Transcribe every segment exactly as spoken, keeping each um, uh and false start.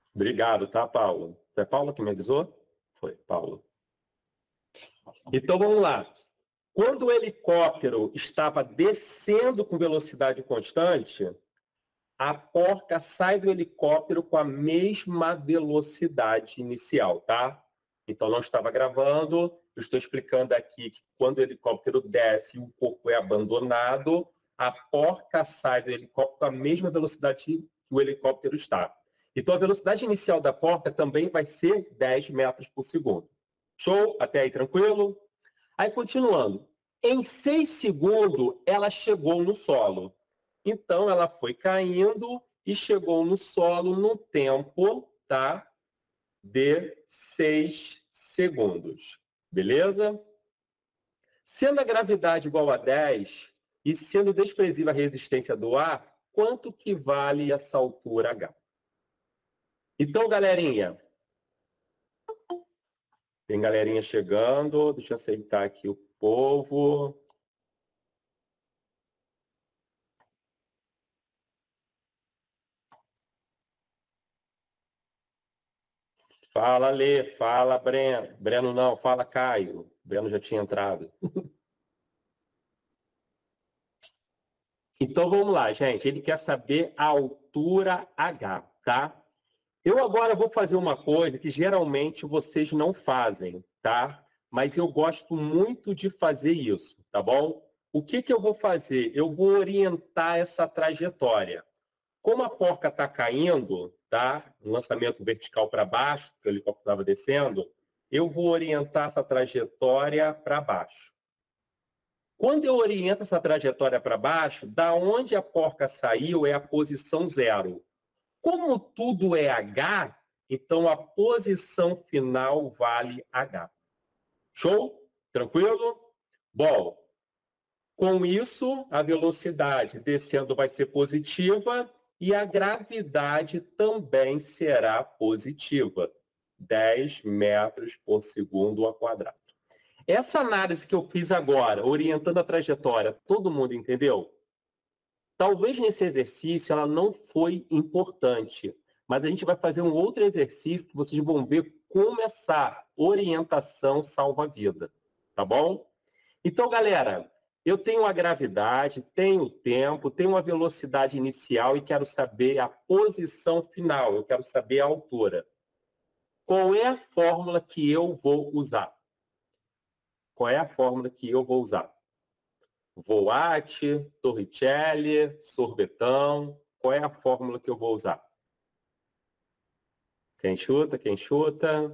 Obrigado, tá, Paulo? Foi Paulo que me avisou? Foi, Paulo. Então, vamos lá. Quando o helicóptero estava descendo com velocidade constante, a porca sai do helicóptero com a mesma velocidade inicial, tá? Então, não estava gravando. Eu estou explicando aqui que quando o helicóptero desce e o corpo é abandonado, a porca sai do helicóptero com a mesma velocidade que o helicóptero está. Então, a velocidade inicial da porca também vai ser dez metros por segundo. Show? Até aí, tranquilo? Aí, continuando. Em seis segundos, ela chegou no solo. Então, ela foi caindo e chegou no solo no tempo, tá? De seis segundos. Beleza? Sendo a gravidade igual a dez e sendo desprezível a resistência do ar, quanto que vale essa altura H? Então, galerinha, tem galerinha chegando, deixa eu aceitar aqui o povo. Fala, Lê, fala, Breno. Breno não, fala, Caio. Breno já tinha entrado. Então, vamos lá, gente. Ele quer saber a altura H, tá? Eu agora vou fazer uma coisa que geralmente vocês não fazem, tá? Mas eu gosto muito de fazer isso, tá bom? O que que eu vou fazer? Eu vou orientar essa trajetória. Como a porca está caindo, tá? Um lançamento vertical para baixo, que o helicóptero estava descendo, eu vou orientar essa trajetória para baixo. Quando eu oriento essa trajetória para baixo, da onde a porca saiu é a posição zero. Como tudo é H, então a posição final vale H. Show? Tranquilo? Bom, com isso, a velocidade descendo vai ser positiva e a gravidade também será positiva. dez metros por segundo ao quadrado. Essa análise que eu fiz agora, orientando a trajetória, todo mundo entendeu? Talvez nesse exercício ela não foi importante, mas a gente vai fazer um outro exercício que vocês vão ver como essa orientação salva a vida, tá bom? Então, galera, eu tenho a gravidade, tenho o tempo, tenho a velocidade inicial e quero saber a posição final, eu quero saber a altura. Qual é a fórmula que eu vou usar? Qual é a fórmula que eu vou usar? Voat, Torricelli, sorvetão. Qual é a fórmula que eu vou usar? Quem chuta, quem chuta?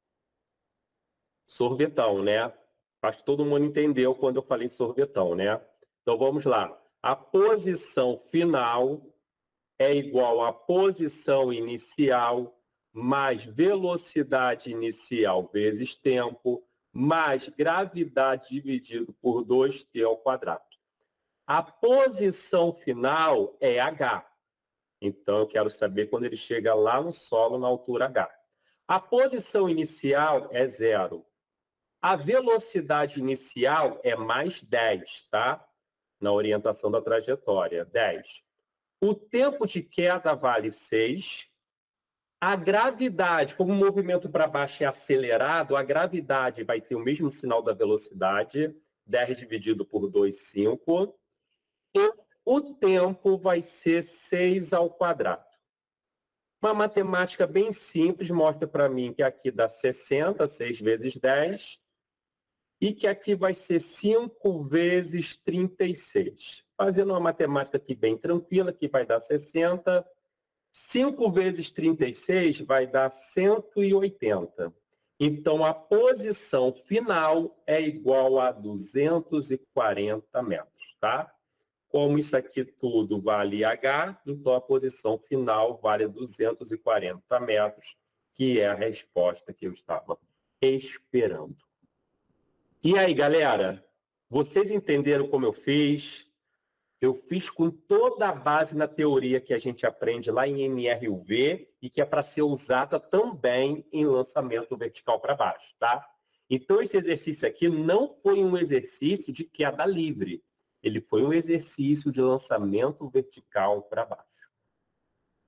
Sorvetão, né? Acho que todo mundo entendeu quando eu falei sorvetão, né? Então vamos lá. A posição final é igual à posição inicial mais velocidade inicial vezes tempo mais gravidade dividido por dois t ao quadrado. A posição final é H. Então, eu quero saber quando ele chega lá no solo, na altura H. A posição inicial é zero. A velocidade inicial é mais dez, tá? Na orientação da trajetória, dez. O tempo de queda vale seis. A gravidade, como o movimento para baixo é acelerado, a gravidade vai ser o mesmo sinal da velocidade, dez dividido por dois, cinco. E o tempo vai ser seis ao quadrado. Uma matemática bem simples mostra para mim que aqui dá sessenta, seis vezes dez, e que aqui vai ser cinco vezes trinta e seis. Fazendo uma matemática aqui bem tranquila, que vai dar sessenta. cinco vezes trinta e seis vai dar cento e oitenta. Então, a posição final é igual a duzentos e quarenta metros, tá? Como isso aqui tudo vale H, então a posição final vale duzentos e quarenta metros, que é a resposta que eu estava esperando. E aí, galera? Vocês entenderam como eu fiz? Eu fiz com toda a base na teoria que a gente aprende lá em M R U V e que é para ser usada também em lançamento vertical para baixo, tá? Então, esse exercício aqui não foi um exercício de queda livre. Ele foi um exercício de lançamento vertical para baixo.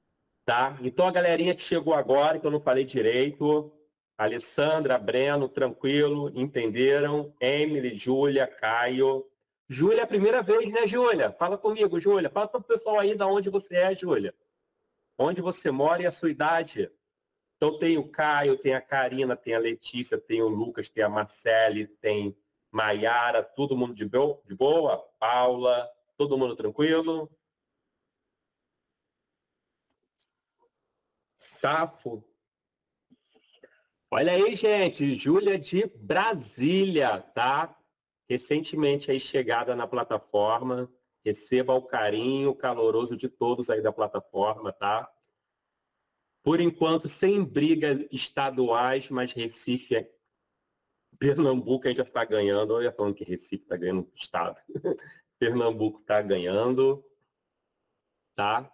Tá? Então, a galerinha que chegou agora, que eu não falei direito, Alessandra, Breno, tranquilo, entenderam? Emily, Júlia, Caio. Júlia é a primeira vez, né, Júlia? Fala comigo, Júlia. Fala para o pessoal aí de onde você é, Júlia. Onde você mora e a sua idade. Então, tem o Caio, tem a Karina, tem a Letícia, tem o Lucas, tem a Marcele, tem Maiara, todo mundo de boa? Paula, todo mundo tranquilo? Safo. Olha aí, gente, Júlia de Brasília, tá? Recentemente aí chegada na plataforma. Receba o carinho caloroso de todos aí da plataforma, tá? Por enquanto, sem brigas estaduais, mas Recife, é... Pernambuco a gente já está ganhando. Eu ia falando que Recife está ganhando o estado. Pernambuco está ganhando, tá?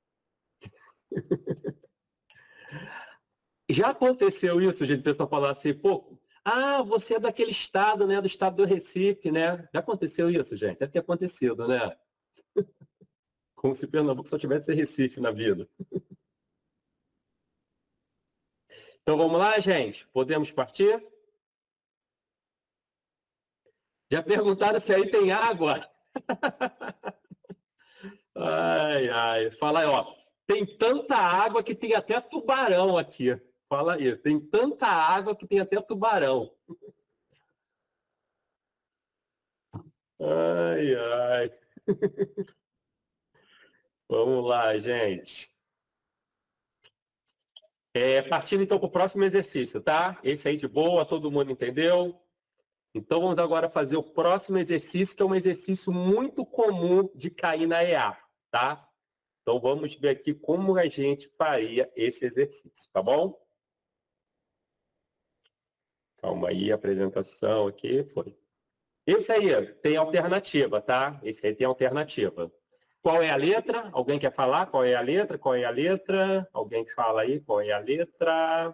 Já aconteceu isso, gente, o pessoal falar assim, pô, ah, você é daquele estado, né, do estado do Recife, né? Já aconteceu isso, gente? Deve ter acontecido, né? Como se Pernambuco só tivesse Recife na vida. Então vamos lá, gente? Podemos partir? Já perguntaram se aí tem água? Ai, ai. Fala aí, ó. Tem tanta água que tem até tubarão aqui. Fala aí. Tem tanta água que tem até tubarão. Ai, ai. Vamos lá, gente. É, partindo então para o próximo exercício, tá? Esse aí de boa, todo mundo entendeu? Então vamos agora fazer o próximo exercício, que é um exercício muito comum de cair na E A, tá? Então vamos ver aqui como a gente faria esse exercício, tá bom? Calma aí, a apresentação aqui foi. Esse aí tem alternativa, tá? Esse aí tem alternativa. Qual é a letra? Alguém quer falar qual é a letra? Qual é a letra? Alguém fala aí qual é a letra?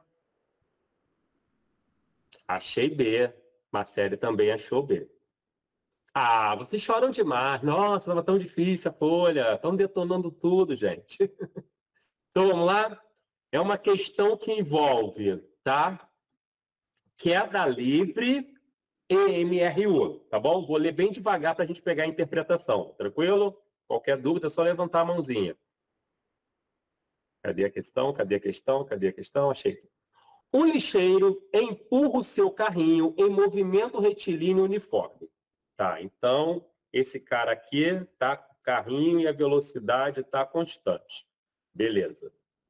Achei B. Marcele também achou B. Ah, vocês choram demais. Nossa, estava tão difícil a folha. Estão detonando tudo, gente. Então, vamos lá? É uma questão que envolve, tá? Queda livre e M R U, tá bom? Vou ler bem devagar para a gente pegar a interpretação, tranquilo? Qualquer dúvida é só levantar a mãozinha. Cadê a questão? Cadê a questão? Cadê a questão? Achei. Um lixeiro empurra o seu carrinho em movimento retilíneo uniforme. Tá, então, esse cara aqui tá com o carrinho e a velocidade está constante. Beleza.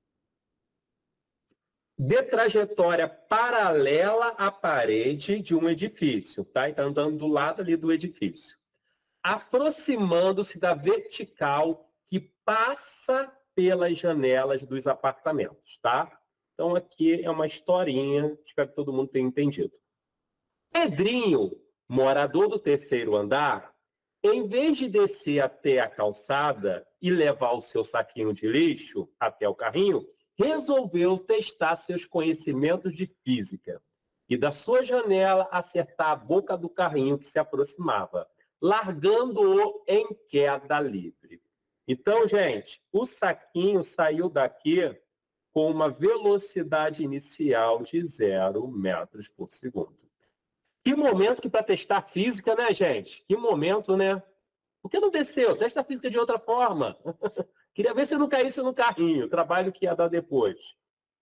De trajetória paralela à parede de um edifício, tá? Está andando do lado ali do edifício. Aproximando-se da vertical que passa pelas janelas dos apartamentos, tá? Então, aqui é uma historinha, espero que todo mundo tenha entendido. Pedrinho, morador do terceiro andar, em vez de descer até a calçada e levar o seu saquinho de lixo até o carrinho, resolveu testar seus conhecimentos de física e da sua janela acertar a boca do carrinho que se aproximava, largando-o em queda livre. Então, gente, o saquinho saiu daqui com uma velocidade inicial de zero metros por segundo. Que momento que para testar física, né, gente? Que momento, né? Por que não desceu? Testa a física de outra forma. Queria ver se eu não caísse no carrinho. Trabalho que ia dar depois.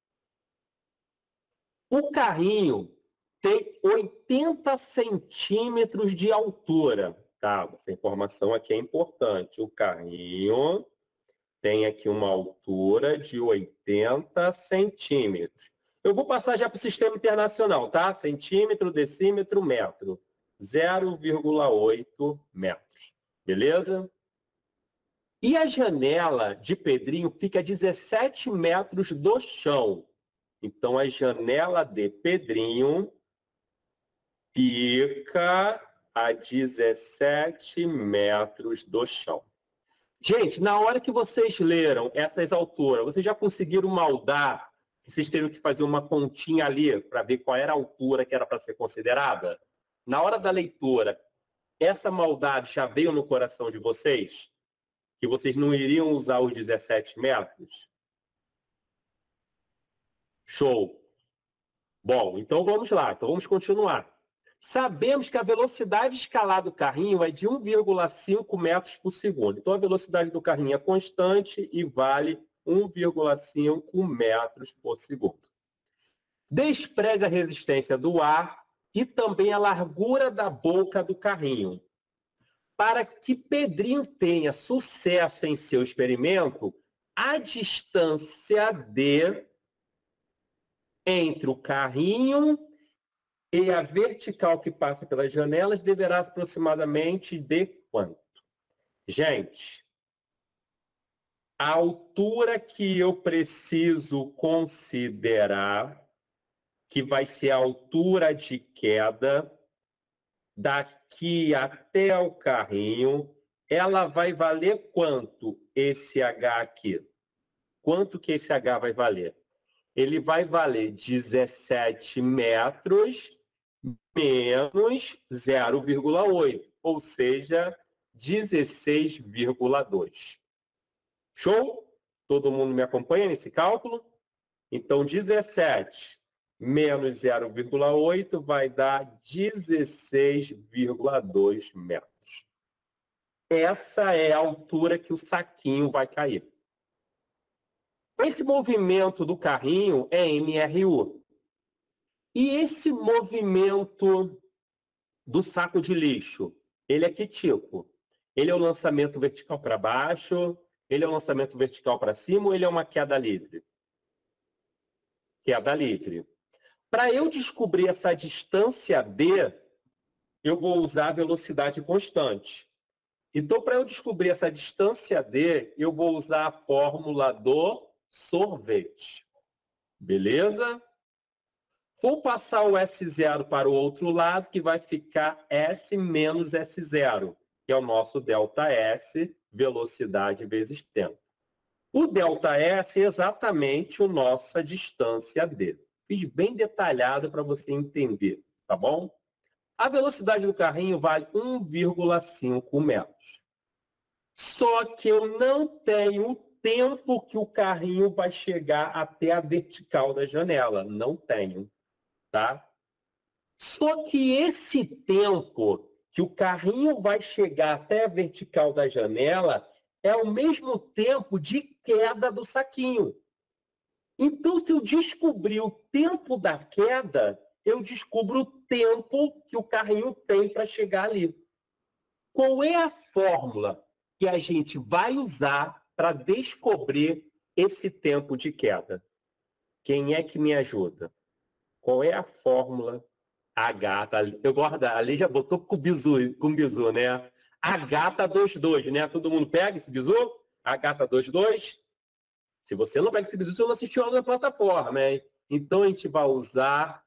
O carrinho tem oitenta centímetros de altura. Tá, essa informação aqui é importante. O carrinho tem aqui uma altura de oitenta centímetros. Eu vou passar já para o sistema internacional, tá? Centímetro, decímetro, metro. zero vírgula oito metros. Beleza? E a janela de Pedrinho fica a dezessete metros do chão. Então, a janela de Pedrinho fica a dezessete metros do chão. Gente, na hora que vocês leram essas alturas, vocês já conseguiram maldar que vocês teriam que fazer uma continha ali para ver qual era a altura que era para ser considerada? Na hora da leitura, essa maldade já veio no coração de vocês? Que vocês não iriam usar os dezessete metros? Show. Bom, então vamos lá, então vamos continuar. Sabemos que a velocidade escalar do carrinho é de um vírgula cinco metros por segundo. Então a velocidade do carrinho é constante e vale um vírgula cinco metros por segundo. Despreze a resistência do ar e também a largura da boca do carrinho. Para que Pedrinho tenha sucesso em seu experimento, a distância D entre o carrinho e a vertical que passa pelas janelas deverá aproximadamente de quanto? Gente, a altura que eu preciso considerar, que vai ser a altura de queda daqui até o carrinho, ela vai valer quanto esse H aqui? Quanto que esse H vai valer? Ele vai valer dezessete metros menos zero vírgula oito, ou seja, dezesseis vírgula dois. Show? Todo mundo me acompanha nesse cálculo? Então, dezessete menos zero vírgula oito vai dar dezesseis vírgula dois metros. Essa é a altura que o saquinho vai cair. Esse movimento do carrinho é M R U. E esse movimento do saco de lixo, ele é que tipo? Ele é o lançamento vertical para baixo, ele é o lançamento vertical para cima ou ele é uma queda livre? Queda livre. Para eu descobrir essa distância D, eu vou usar a velocidade constante. Então, para eu descobrir essa distância D, eu vou usar a fórmula do sorvete. Beleza? Vou passar o S zero para o outro lado, que vai ficar S menos S zero, que é o nosso ΔS, velocidade vezes tempo. O ΔS é exatamente a nossa distância D. Fiz bem detalhado para você entender, tá bom? A velocidade do carrinho vale um vírgula cinco metros. Só que eu não tenho o tempo que o carrinho vai chegar até a vertical da janela. Não tenho, tá? Só que esse tempo que o carrinho vai chegar até a vertical da janela é o mesmo tempo de queda do saquinho. Então, se eu descobrir o tempo da queda, eu descubro o tempo que o carrinho tem para chegar ali. Qual é a fórmula que a gente vai usar para descobrir esse tempo de queda? Quem é que me ajuda? Qual é a fórmula H? Eu gosto da... Ali já botou com bizu, com bizu, né? H tá vinte e dois, né? Todo mundo pega esse bizu? H tá vinte e dois? Se você não pega esse bizu, você não assistiu aula na plataforma, hein? Então, a gente vai usar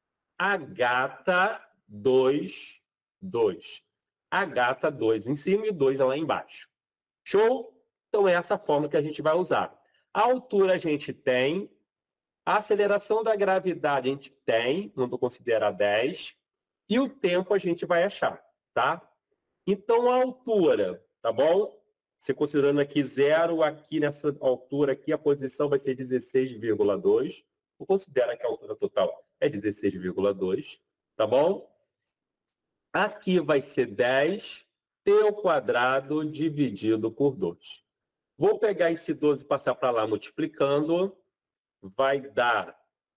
H tá vinte e dois. H tá dois em cima e dois lá embaixo. Show? Então, é essa forma que a gente vai usar. A altura a gente tem. A aceleração da gravidade a gente tem, não vou considerar dez. E o tempo a gente vai achar, tá? Então, a altura, tá bom? Você considerando aqui zero, aqui nessa altura aqui, a posição vai ser dezesseis vírgula dois. Vou considerar que a altura total é dezesseis vírgula dois, tá bom? Aqui vai ser dez t ao quadrado dividido por dois. Vou pegar esse doze e passar para lá multiplicando. Vai dar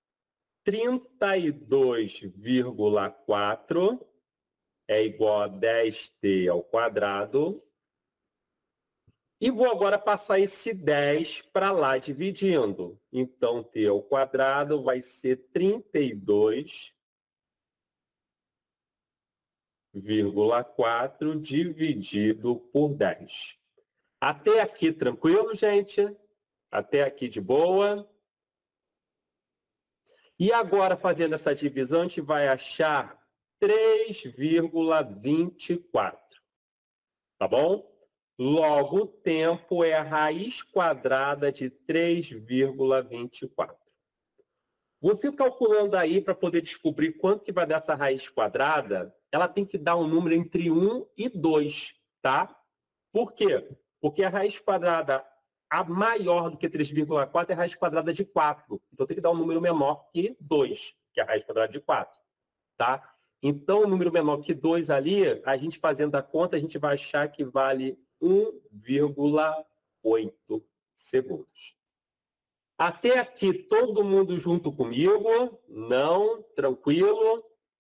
trinta e dois vírgula quatro é igual a dez t ao quadrado. E vou agora passar esse dez para lá dividindo. Então, t ao quadrado vai ser trinta e dois vírgula quatro dividido por dez. Até aqui tranquilo, gente? Até aqui de boa? E agora, fazendo essa divisão, a gente vai achar três vírgula vinte e quatro. Tá bom? Logo, o tempo é a raiz quadrada de três vírgula vinte e quatro. Você calculando aí para poder descobrir quanto que vai dar essa raiz quadrada, ela tem que dar um número entre um e dois, tá? Por quê? Porque a raiz quadrada a maior do que três vírgula quatro é a raiz quadrada de quatro. Então, tem que dar um número menor que dois, que é a raiz quadrada de quatro. Tá? Então, o número menor que dois ali, a gente fazendo a conta, a gente vai achar que vale um vírgula oito segundos. Até aqui, todo mundo junto comigo? Não? Tranquilo?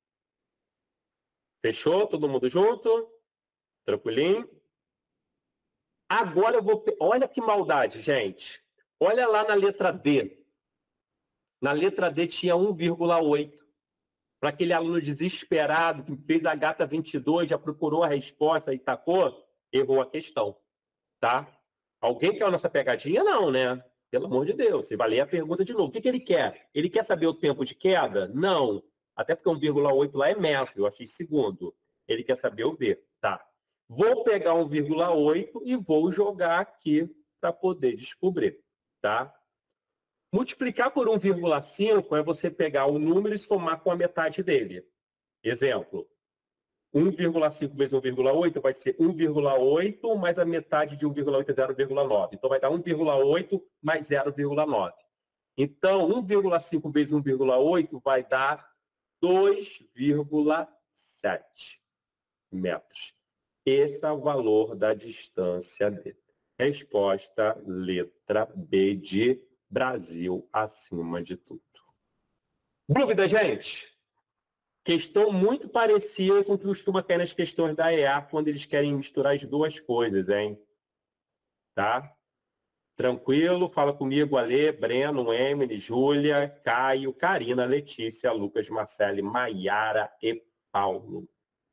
Fechou? Todo mundo junto? Tranquilinho? Agora eu vou... Olha que maldade, gente. Olha lá na letra D. Na letra D tinha um vírgula oito. Para aquele aluno desesperado que fez a gata vinte e dois, já procurou a resposta e tacou, errou a questão. Tá? Alguém quer a nossa pegadinha? Não, né? Pelo amor de Deus. Você vai ler a pergunta de novo. O que, que ele quer? Ele quer saber o tempo de queda? Não. Até porque um vírgula oito lá é metro, eu achei segundo. Ele quer saber o V. Tá. Vou pegar um vírgula oito e vou jogar aqui para poder descobrir. Tá? Multiplicar por um vírgula cinco é você pegar o número e somar com a metade dele. Exemplo. um vírgula cinco vezes um vírgula oito vai ser um vírgula oito mais a metade de um vírgula oito é zero vírgula nove. Então, vai dar um vírgula oito mais zero vírgula nove. Então, um vírgula cinco vezes um vírgula oito vai dar dois vírgula sete metros. Esse é o valor da distância dele. Resposta, letra B de Brasil, acima de tudo. Dúvida, gente? Questão muito parecida com o que costuma cair nas questões da E A quando eles querem misturar as duas coisas, hein? Tá? Tranquilo? Fala comigo, Alê, Breno, Emily, Júlia, Caio, Karina, Letícia, Lucas, Marcele, Maiara e Paulo.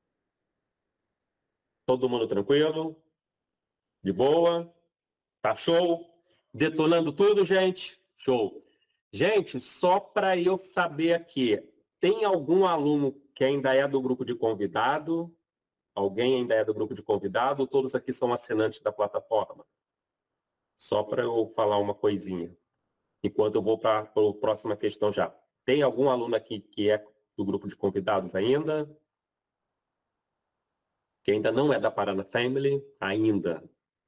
Todo mundo tranquilo? De boa? Tá show? Detonando tudo, gente? Show. Gente, só para eu saber aqui, tem algum aluno que ainda é do grupo de convidado? Alguém ainda é do grupo de convidado? Todos aqui são assinantes da plataforma? Só para eu falar uma coisinha. Enquanto eu vou para a próxima questão já. Tem algum aluno aqui que é do grupo de convidados ainda? Que ainda não é da Paraná Family? Ainda.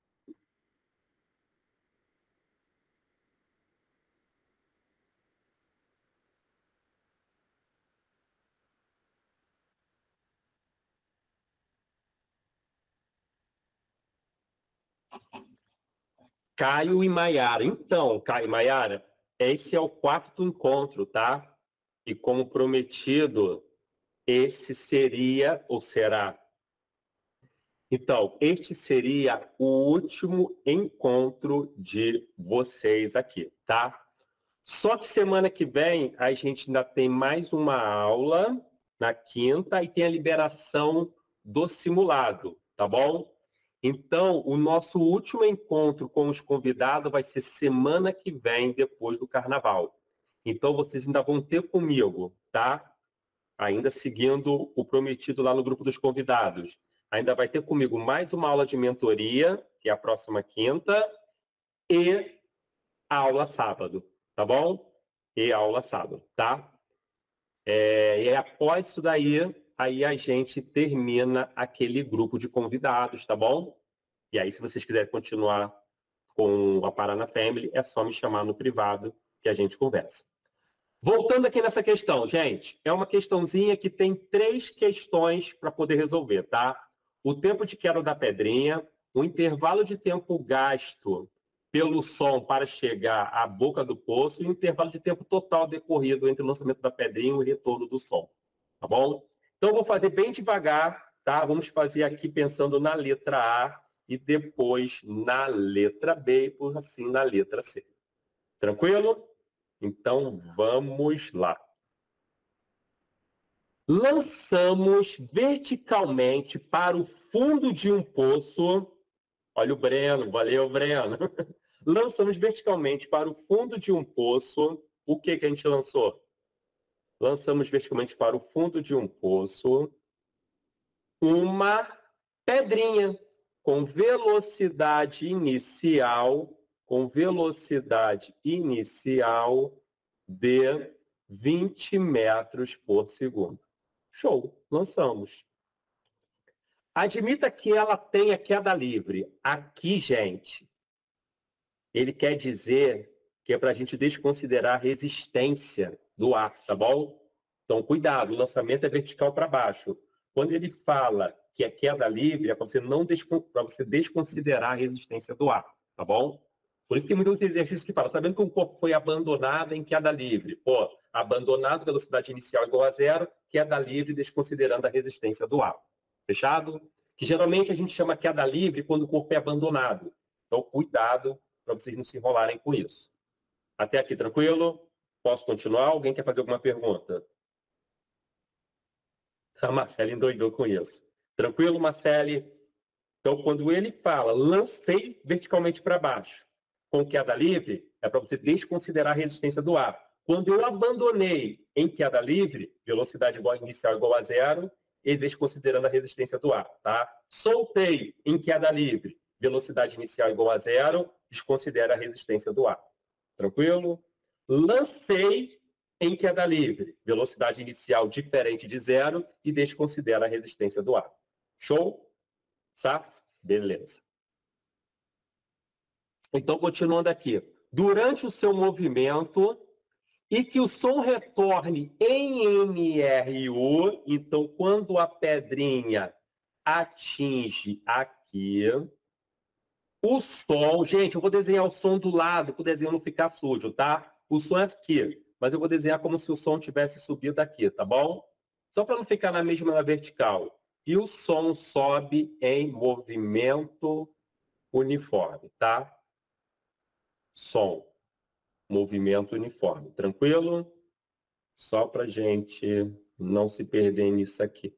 Caio e Maiara. Então, Caio e Maiara, esse é o quarto encontro, tá? E como prometido, esse seria, ou será? Então, este seria o último encontro de vocês aqui, tá? Só que semana que vem a gente ainda tem mais uma aula, na quinta, e tem a liberação do simulado, tá bom? Então, o nosso último encontro com os convidados vai ser semana que vem, depois do carnaval. Então, vocês ainda vão ter comigo, tá? Ainda seguindo o prometido lá no grupo dos convidados. Ainda vai ter comigo mais uma aula de mentoria, que é a próxima quinta, e a aula sábado, tá bom? E a aula sábado, tá? É, e após isso daí, aí a gente termina aquele grupo de convidados, tá bom? E aí, se vocês quiserem continuar com a Paraná Family, é só me chamar no privado que a gente conversa. Voltando aqui nessa questão, gente, é uma questãozinha que tem três questões para poder resolver, tá? O tempo de queda da pedrinha, o intervalo de tempo gasto pelo som para chegar à boca do poço e o intervalo de tempo total decorrido entre o lançamento da pedrinha e o retorno do som, tá bom? Então, eu vou fazer bem devagar, tá? Vamos fazer aqui pensando na letra A e depois na letra B e, por assim, na letra C. Tranquilo? Então, vamos lá. Lançamos verticalmente para o fundo de um poço. Olha o Breno, valeu, Breno. Lançamos verticalmente para o fundo de um poço. O que, que a gente lançou? Lançamos verticalmente para o fundo de um poço uma pedrinha com velocidade inicial, com velocidade inicial de vinte metros por segundo. Show, lançamos. Admita que ela tenha queda livre. Aqui, gente, ele quer dizer que é para a gente desconsiderar a resistência do ar, tá bom? Então, cuidado, o lançamento é vertical para baixo. Quando ele fala que é queda livre, é para você, não descon... para você desconsiderar a resistência do ar, tá bom? Por isso tem muitos exercícios que falam, sabendo que o corpo foi abandonado em queda livre. Pô, abandonado, velocidade inicial igual a zero, queda livre desconsiderando a resistência do ar. Fechado? Que geralmente a gente chama queda livre quando o corpo é abandonado. Então, cuidado para vocês não se enrolarem com isso. Até aqui, tranquilo? Posso continuar? Alguém quer fazer alguma pergunta? A Marcele endoidou com isso. Tranquilo, Marcele? Então, quando ele fala, lancei verticalmente para baixo, com queda livre, é para você desconsiderar a resistência do ar. Quando eu abandonei em queda livre, velocidade igual, inicial igual a zero, e desconsiderando a resistência do ar, tá? Soltei em queda livre, velocidade inicial igual a zero, desconsidera a resistência do ar. Tranquilo? Lancei em queda livre, velocidade inicial diferente de zero e desconsidera a resistência do ar. Show? Safo? Beleza. Então, continuando aqui. Durante o seu movimento e que o som retorne em M R U, então, quando a pedrinha atinge aqui, o som... Gente, eu vou desenhar o som do lado para o desenho não ficar sujo, tá? O som é aqui, mas eu vou desenhar como se o som tivesse subido aqui, tá bom? Só para não ficar na mesma vertical. E o som sobe em movimento uniforme, tá? Som, movimento uniforme. Tranquilo? Só para a gente não se perder nisso aqui.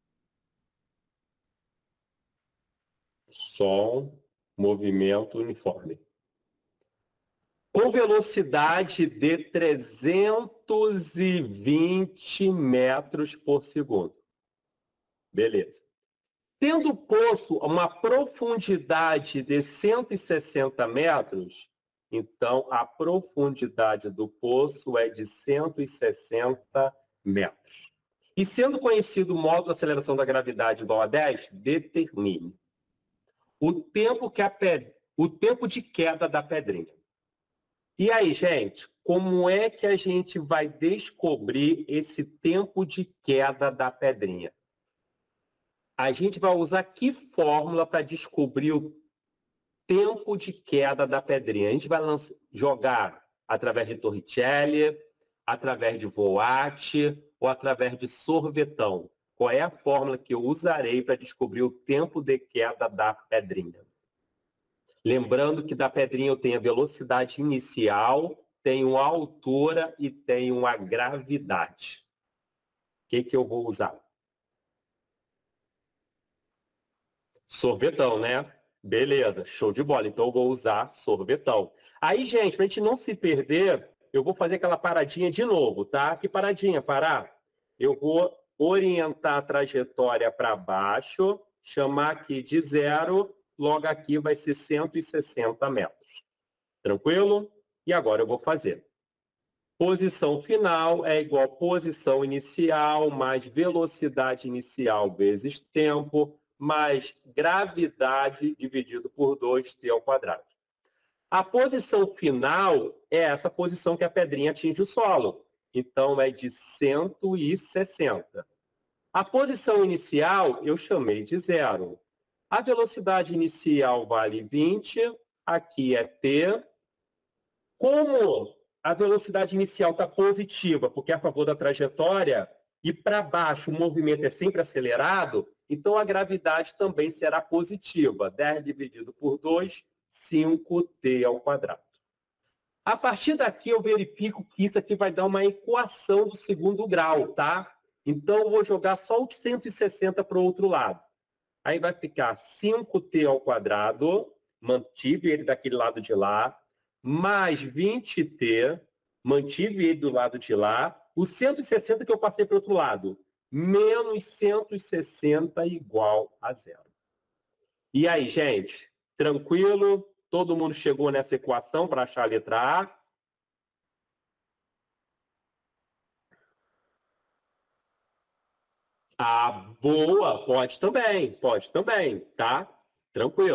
Som, movimento uniforme. Com velocidade de trezentos e vinte metros por segundo. Beleza. Tendo o poço uma profundidade de cento e sessenta metros, então a profundidade do poço é de cento e sessenta metros. E sendo conhecido o módulo de aceleração da gravidade igual a dez, determine o tempo, que a ped... o tempo de queda da pedrinha. E aí, gente, como é que a gente vai descobrir esse tempo de queda da pedrinha? A gente vai usar que fórmula para descobrir o tempo de queda da pedrinha? A gente vai lançar, jogar através de Torricelli, através de Voat ou através de sorvetão. Qual é a fórmula que eu usarei para descobrir o tempo de queda da pedrinha? Lembrando que da pedrinha eu tenho a velocidade inicial, tenho a altura e tenho a gravidade. O que, que eu vou usar? Sorvetão, né? Beleza, show de bola. Então eu vou usar sorvetão. Aí, gente, para a gente não se perder, eu vou fazer aquela paradinha de novo, tá? Que paradinha? Parar? Eu vou orientar a trajetória para baixo, chamar aqui de zero, logo aqui vai ser cento e sessenta metros. Tranquilo? E agora eu vou fazer. Posição final é igual a posição inicial mais velocidade inicial vezes tempo, mais gravidade dividido por dois, t ao quadrado. A posição final é essa posição que a pedrinha atinge o solo. Então, é de cento e sessenta. A posição inicial eu chamei de zero. A velocidade inicial vale vinte, aqui é t. Como a velocidade inicial está positiva, porque é a favor da trajetória, e para baixo o movimento é sempre acelerado, então a gravidade também será positiva. dez dividido por dois, cinco t ao quadrado. A partir daqui eu verifico que isso aqui vai dar uma equação do segundo grau, tá? Então eu vou jogar só o cento e sessenta para o outro lado. Aí vai ficar cinco t ao quadrado, mantive ele daquele lado de lá, mais vinte t, mantive ele do lado de lá, o cento e sessenta que eu passei para o outro lado, menos cento e sessenta igual a zero. E aí, gente? Tranquilo? Todo mundo chegou nessa equação para achar a letra A? Ah, boa! Pode também, pode também, tá? Tranquilo.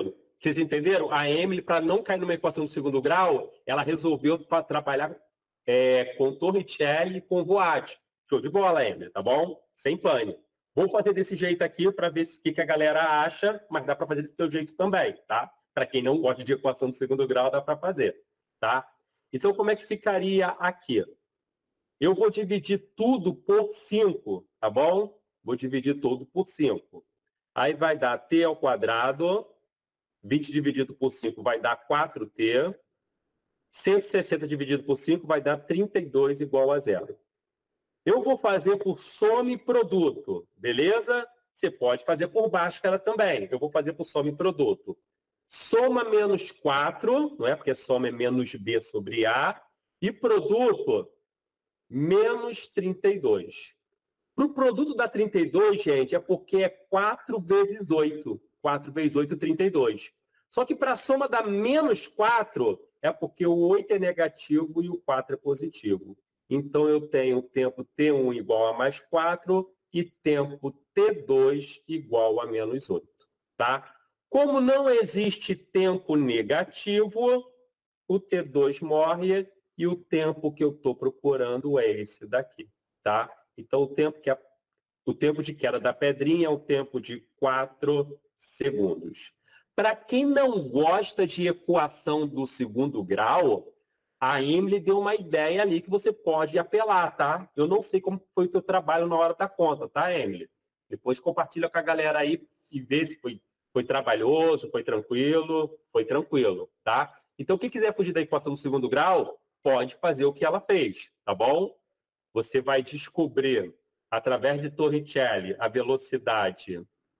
Vocês entenderam? A Emily, para não cair numa equação do segundo grau, ela resolveu trabalhar é, com Torricelli e com Voat. Show de bola, Emily, tá bom? Sem pânico. Vou fazer desse jeito aqui para ver o que, que a galera acha, mas dá para fazer desse seu jeito também, tá? Para quem não gosta de equação do segundo grau, dá para fazer, tá? Então, como é que ficaria aqui? Eu vou dividir tudo por cinco, tá bom? Vou dividir tudo por cinco. Aí vai dar t ao quadrado, vinte dividido por cinco vai dar quatro t, cento e sessenta dividido por cinco vai dar trinta e dois igual a zero. Eu vou fazer por soma e produto, beleza? Você pode fazer por Bhaskara também. Eu vou fazer por soma e produto. Soma menos quatro, não é? Porque soma é menos b sobre a. E produto, menos trinta e dois. Para o produto da trinta e dois, gente, é porque é quatro vezes oito. quatro vezes oito, trinta e dois. Só que para a soma da menos quatro, é porque o oito é negativo e o quatro é positivo. Então, eu tenho tempo t um igual a mais quatro e tempo t dois igual a menos oito. Tá? Como não existe tempo negativo, o t dois morre e o tempo que eu estou procurando é esse daqui. Tá? Então, o tempo, que a, o tempo de queda da pedrinha é o tempo de quatro segundos. Para quem não gosta de equação do segundo grau, a Emily deu uma ideia ali que você pode apelar, tá? Eu não sei como foi o teu trabalho na hora da conta, tá, Emily? Depois compartilha com a galera aí e vê se foi, foi trabalhoso, foi tranquilo, foi tranquilo, tá? Então, quem quiser fugir da equação do segundo grau, pode fazer o que ela fez, tá bom? Você vai descobrir, através de Torricelli, a velocidade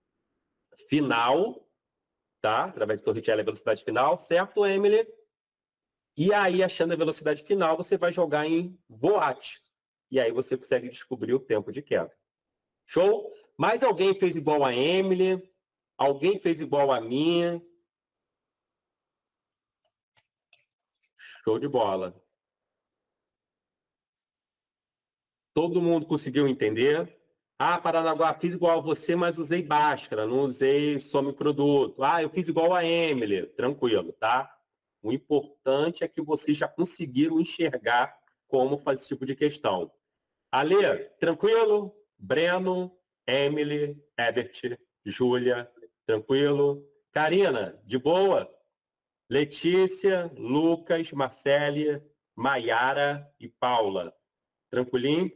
final, tá? Através de Torricelli, a velocidade final, certo, Emily? E aí, achando a velocidade final, você vai jogar em Voat. E aí você consegue descobrir o tempo de queda. Show? Mais alguém fez igual a Emily? Alguém fez igual a mim? Show de bola. Todo mundo conseguiu entender? Ah, Paranaguá, fiz igual a você, mas usei Bhaskara, não usei some produto. Ah, eu fiz igual a Emily. Tranquilo, tá? O importante é que vocês já conseguiram enxergar como fazer esse tipo de questão. Ale, tranquilo? Breno, Emily, Ebert, Júlia, tranquilo? Karina, de boa? Letícia, Lucas, Marcele, Maiara e Paula. Tranquilinho?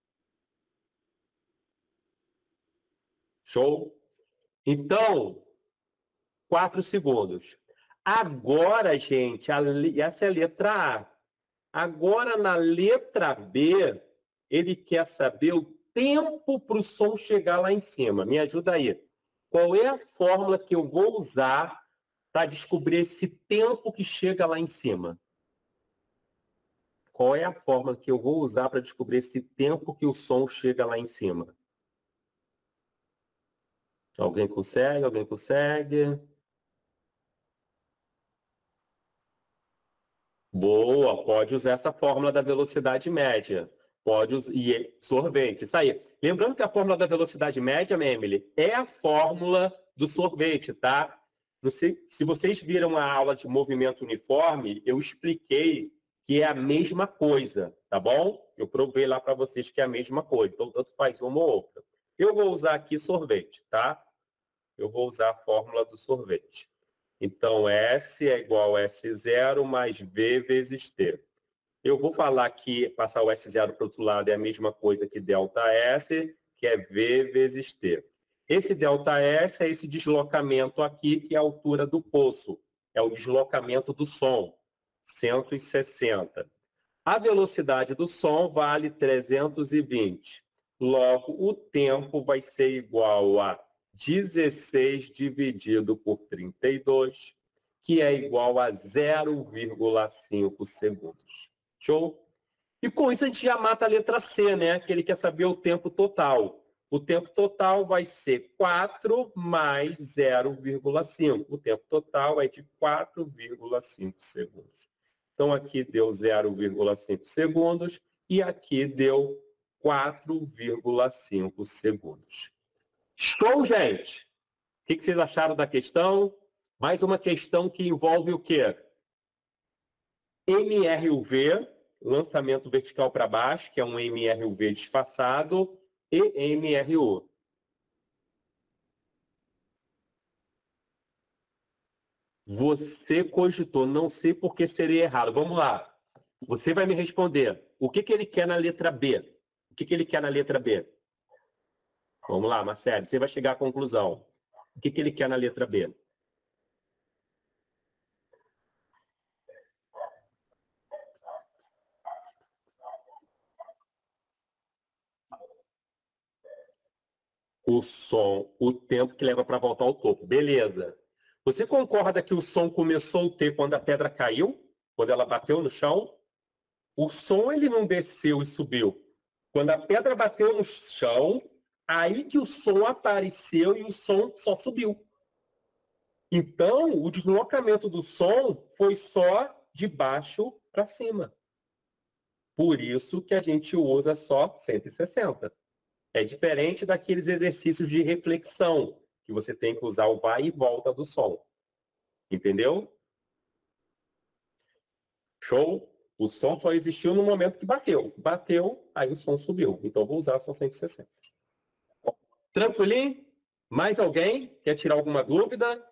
Show? Então, quatro segundos. Agora, gente, a, essa é a letra A. Agora, na letra B, ele quer saber o tempo para o som chegar lá em cima. Me ajuda aí. Qual é a fórmula que eu vou usar para descobrir esse tempo que chega lá em cima? Qual é a fórmula que eu vou usar para descobrir esse tempo que o som chega lá em cima? Alguém consegue? Alguém consegue? Boa, pode usar essa fórmula da velocidade média. Pode usar, e sorvete, isso aí. Lembrando que a fórmula da velocidade média, Emily, é a fórmula do sorvete, tá? Não sei, se vocês viram a aula de movimento uniforme, eu expliquei que é a mesma coisa, tá bom? Eu provei lá para vocês que é a mesma coisa, então tanto faz uma ou outra. Eu vou usar aqui sorvete, tá? Eu vou usar a fórmula do sorvete. Então, S é igual a S zero mais V vezes T. Eu vou falar que passar o S zero para o outro lado é a mesma coisa que ΔS, que é V vezes T. Esse ΔS é esse deslocamento aqui, que é a altura do poço. É o deslocamento do som, cento e sessenta. A velocidade do som vale trezentos e vinte. Logo, o tempo vai ser igual a dezesseis dividido por trinta e dois, que é igual a zero vírgula cinco segundos. Show? E com isso a gente já mata a letra C, né? Que ele quer saber o tempo total. O tempo total vai ser quatro mais zero vírgula cinco. O tempo total é de quatro vírgula cinco segundos. Então, aqui deu zero vírgula cinco segundos e aqui deu quatro vírgula cinco segundos. Show, gente? O que vocês acharam da questão? Mais uma questão que envolve o quê? M R U V, lançamento vertical para baixo, que é um M R U V disfarçado, e M R U. Você cogitou, não sei por que seria errado. Vamos lá. Você vai me responder. O que, que ele quer na letra B? O que, que ele quer na letra B? Vamos lá, Marcelo. Você vai chegar à conclusão. O que, que ele quer na letra B? O som, o tempo que leva para voltar ao topo. Beleza. Você concorda que o som começou a ter quando a pedra caiu? Quando ela bateu no chão? O som ele não desceu e subiu. Quando a pedra bateu no chão, aí que o som apareceu e o som só subiu. Então, o deslocamento do som foi só de baixo para cima. Por isso que a gente usa só cento e sessenta. É diferente daqueles exercícios de reflexão, que você tem que usar o vai e volta do som. Entendeu? Show? O som só existiu no momento que bateu. Bateu, aí o som subiu. Então, vou usar só cento e sessenta. Tranquilinho? Mais alguém? Quer tirar alguma dúvida?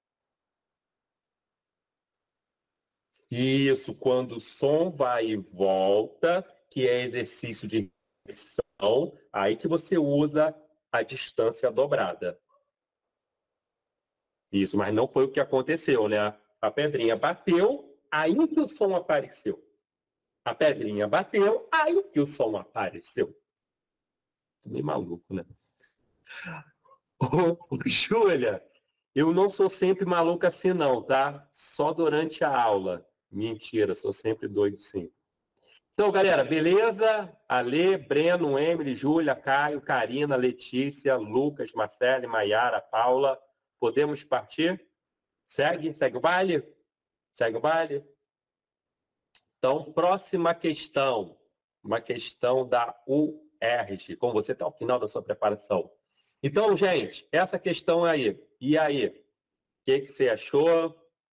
Isso, quando o som vai e volta, que é exercício de reflexão, aí que você usa a distância dobrada. Isso, mas não foi o que aconteceu, né? A pedrinha bateu, aí que o som apareceu. A pedrinha bateu, aí que o som apareceu. Tô meio maluco, né? Ô, Júlia, eu não sou sempre maluco assim não, tá? Só durante a aula. Mentira, sou sempre doido sim. Então, galera, beleza? Ale, Breno, Emily, Júlia, Caio, Karina, Letícia, Lucas, Marcele, Maiara, Paula. Podemos partir? Segue? Segue o baile? Segue o baile? Então, próxima questão. Uma questão da U R G, como você está ao final da sua preparação. Então, gente, essa questão aí. E aí? O que, que você achou?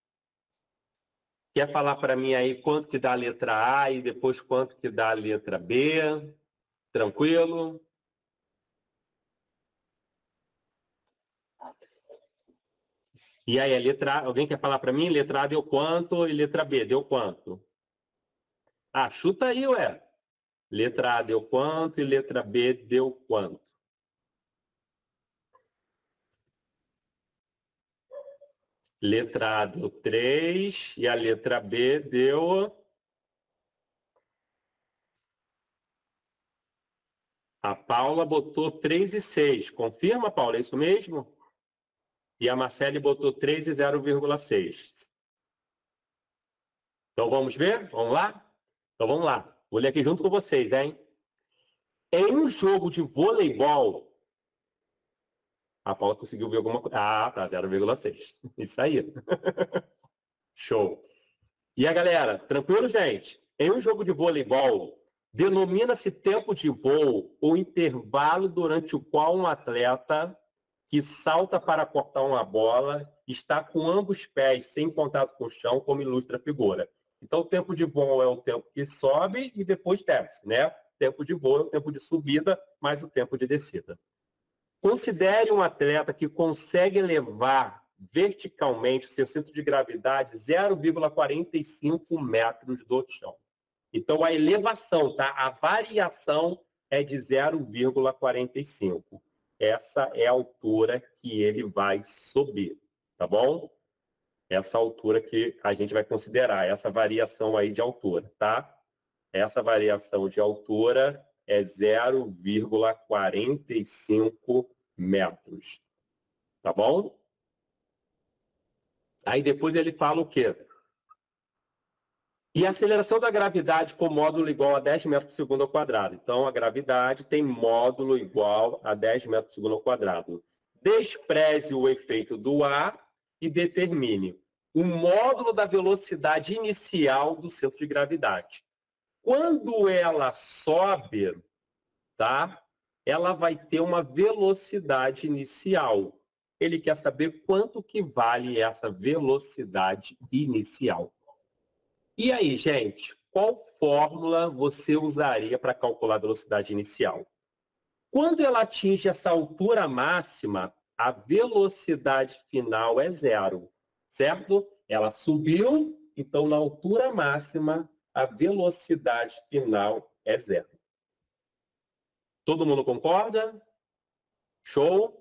Quer falar para mim aí quanto que dá a letra A e depois quanto que dá a letra B? Tranquilo? E aí, a letra A, alguém quer falar para mim? Letra A deu quanto e letra B deu quanto? Ah, chuta aí, ué. Letra A deu quanto e letra B deu quanto? Letra A deu três e a letra B deu... A Paula botou três e seis. Confirma, Paula? É isso mesmo? E a Marcele botou três e zero vírgula seis. Então vamos ver? Vamos lá? Então vamos lá. Vou ler aqui junto com vocês, hein? Em um jogo de voleibol... A Paula conseguiu ver alguma coisa. Ah, tá, zero vírgula seis. Isso aí. Show. E a galera, tranquilo, gente? Em um jogo de voleibol, denomina-se tempo de voo o intervalo durante o qual um atleta que salta para cortar uma bola está com ambos os pés sem contato com o chão, como ilustra a figura. Então, o tempo de voo é o tempo que sobe e depois desce, né? Tempo de voo é o tempo de subida mais o tempo de descida. Considere um atleta que consegue levar verticalmente o seu centro de gravidade zero vírgula quarenta e cinco metros do chão. Então, a elevação, tá? A variação é de zero vírgula quarenta e cinco. Essa é a altura que ele vai subir, tá bom? Essa altura que a gente vai considerar, essa variação aí de altura, tá? Essa variação de altura é zero vírgula quarenta e cinco metros. Tá bom? Aí depois ele fala o quê? E a aceleração da gravidade com módulo igual a dez metros por segundo ao quadrado. Então, a gravidade tem módulo igual a dez metros por segundo ao quadrado. Despreze o efeito do ar e determine o módulo da velocidade inicial do centro de gravidade. Quando ela sobe, tá? Ela vai ter uma velocidade inicial. Ele quer saber quanto que vale essa velocidade inicial. E aí, gente, qual fórmula você usaria para calcular a velocidade inicial? Quando ela atinge essa altura máxima, a velocidade final é zero, certo? Ela subiu, então na altura máxima, a velocidade final é zero. Todo mundo concorda? Show?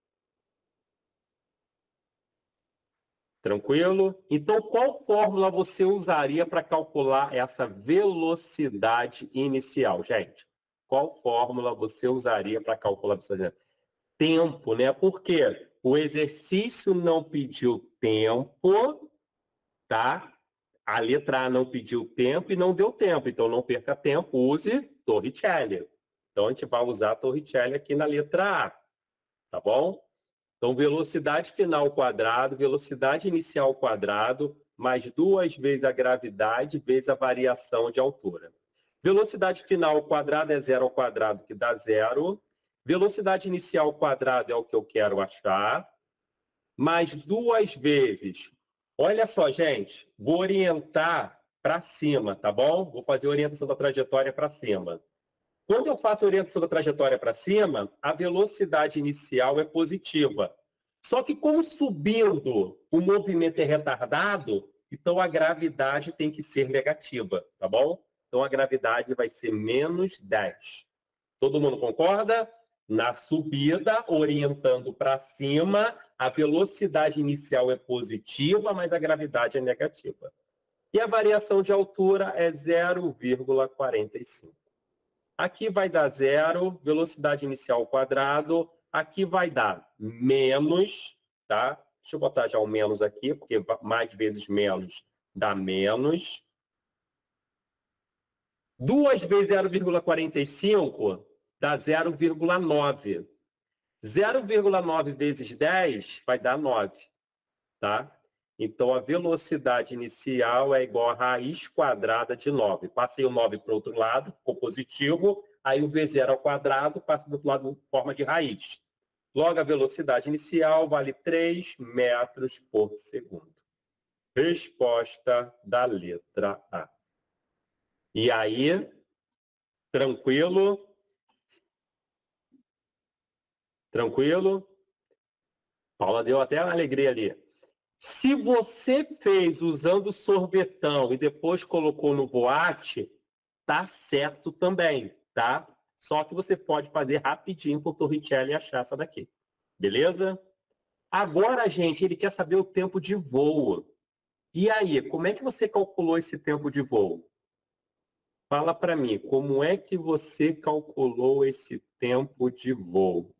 Tranquilo? Então, qual fórmula você usaria para calcular essa velocidade inicial, gente? Qual fórmula você usaria para calcular a velocidade? Tempo, né? Porque o exercício não pediu tempo, tá? A letra A não pediu tempo e não deu tempo. Então, não perca tempo, use Torricelli. Então, a gente vai usar a Torricelli aqui na letra A, tá bom? Então, velocidade final ao quadrado, velocidade inicial ao quadrado, mais duas vezes a gravidade, vezes a variação de altura. Velocidade final ao quadrado é zero ao quadrado, que dá zero. Velocidade inicial ao quadrado é o que eu quero achar. Mais duas vezes. Olha só, gente, vou orientar para cima, tá bom? Vou fazer a orientação da trajetória para cima. Quando eu faço a orientação da trajetória para cima, a velocidade inicial é positiva. Só que como subindo o movimento é retardado, então a gravidade tem que ser negativa, tá bom? Então a gravidade vai ser menos dez. Todo mundo concorda? Na subida, orientando para cima, a velocidade inicial é positiva, mas a gravidade é negativa. E a variação de altura é zero vírgula quarenta e cinco. Aqui vai dar zero, velocidade inicial ao quadrado. Aqui vai dar menos, tá? Deixa eu botar já o menos aqui, porque mais vezes menos dá menos. duas vezes zero vírgula quarenta e cinco dá zero vírgula nove. zero vírgula nove vezes dez vai dar nove, tá? Então, a velocidade inicial é igual a raiz quadrada de nove. Passei o nove para o outro lado, ficou positivo. Aí o V zero ao quadrado passa para o outro lado em forma de raiz. Logo, a velocidade inicial vale três metros por segundo. Resposta da letra A. E aí, tranquilo? Tranquilo? Paula deu até uma alegria ali. Se você fez usando sorvetão e depois colocou no voate, tá certo também, tá? Só que você pode fazer rapidinho por Torricelli e achar essa daqui. Beleza? Agora, gente, ele quer saber o tempo de voo. E aí, como é que você calculou esse tempo de voo? Fala para mim, como é que você calculou esse tempo de voo?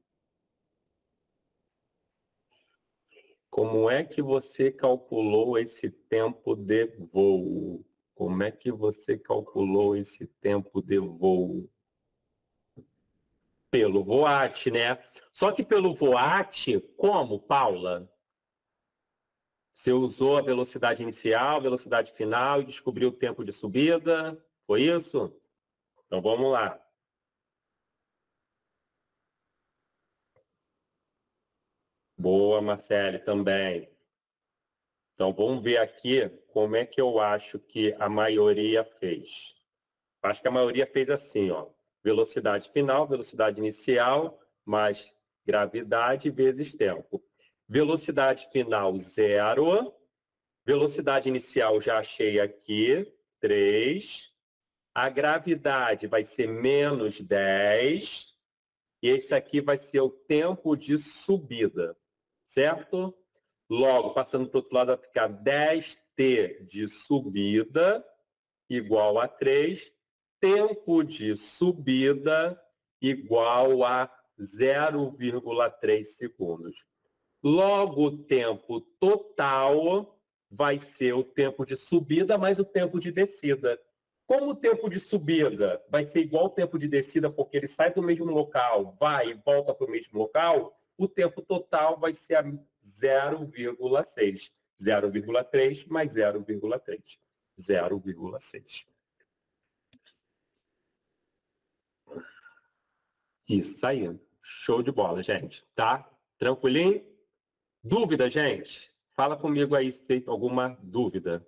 Como é que você calculou esse tempo de voo? Como é que você calculou esse tempo de voo? Pelo voate, né? Só que pelo voate, como, Paula? Você usou a velocidade inicial, velocidade final e descobriu o tempo de subida? Foi isso? Então vamos lá. Boa, Marcele, também. Então vamos ver aqui como é que eu acho que a maioria fez. Acho que a maioria fez assim, ó. Velocidade final, velocidade inicial, mais gravidade vezes tempo. Velocidade final, zero. Velocidade inicial, já achei aqui, três. A gravidade vai ser menos dez. E esse aqui vai ser o tempo de subida, certo? Logo, passando para o outro lado, vai ficar dez t de subida igual a três. Tempo de subida igual a zero vírgula três segundos. Logo, o tempo total vai ser o tempo de subida mais o tempo de descida. Como o tempo de subida vai ser igual ao tempo de descida, porque ele sai do mesmo local, vai e volta para o mesmo local, o tempo total vai ser zero vírgula seis. zero vírgula três mais zero vírgula três. zero vírgula seis. Isso aí. Show de bola, gente. Tá? Tranquilinho? Dúvida, gente? Fala comigo aí se tem alguma dúvida.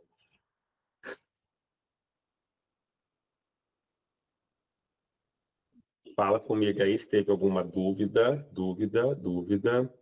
Fala comigo aí se teve alguma dúvida, dúvida, dúvida.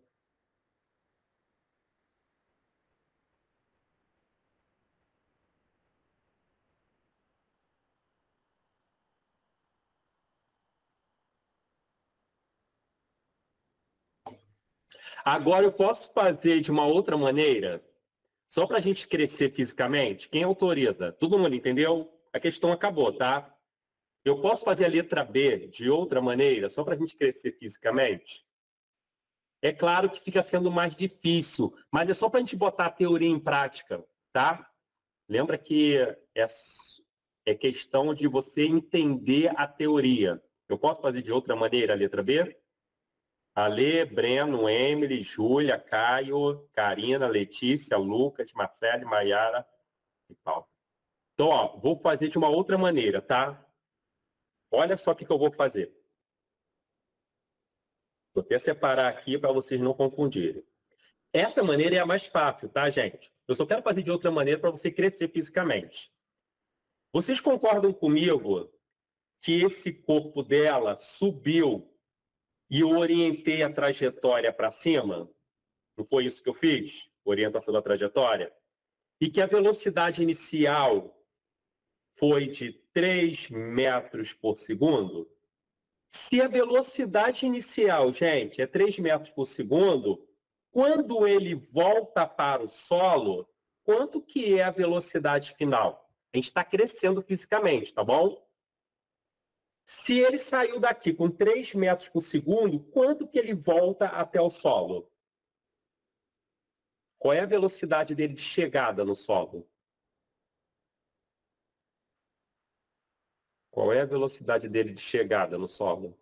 Agora eu posso fazer de uma outra maneira, só para a gente crescer fisicamente? Quem autoriza? Todo mundo entendeu? A questão acabou, tá? Eu posso fazer a letra B de outra maneira, só para a gente crescer fisicamente? É claro que fica sendo mais difícil, mas é só para a gente botar a teoria em prática, tá? Lembra que é, é questão de você entender a teoria. Eu posso fazer de outra maneira a letra B? Ale, Breno, Emily, Júlia, Caio, Karina, Letícia, Lucas, Marcele, Maiara e Paulo. Então, ó, vou fazer de uma outra maneira, tá? Olha só o que, que eu vou fazer. Vou até separar aqui para vocês não confundirem. Essa maneira é a mais fácil, tá, gente? Eu só quero fazer de outra maneira para você crescer fisicamente. Vocês concordam comigo que esse corpo dela subiu e eu orientei a trajetória para cima? Não foi isso que eu fiz? Orientação da trajetória? E que a velocidade inicial foi de três metros por segundo? Se a velocidade inicial, gente, é três metros por segundo, quando ele volta para o solo, quanto que é a velocidade final? A gente está crescendo fisicamente, tá bom? Se ele saiu daqui com três metros por segundo, quanto que ele volta até o solo? Qual é a velocidade dele de chegada no solo? Qual é a velocidade dele de chegada no solo?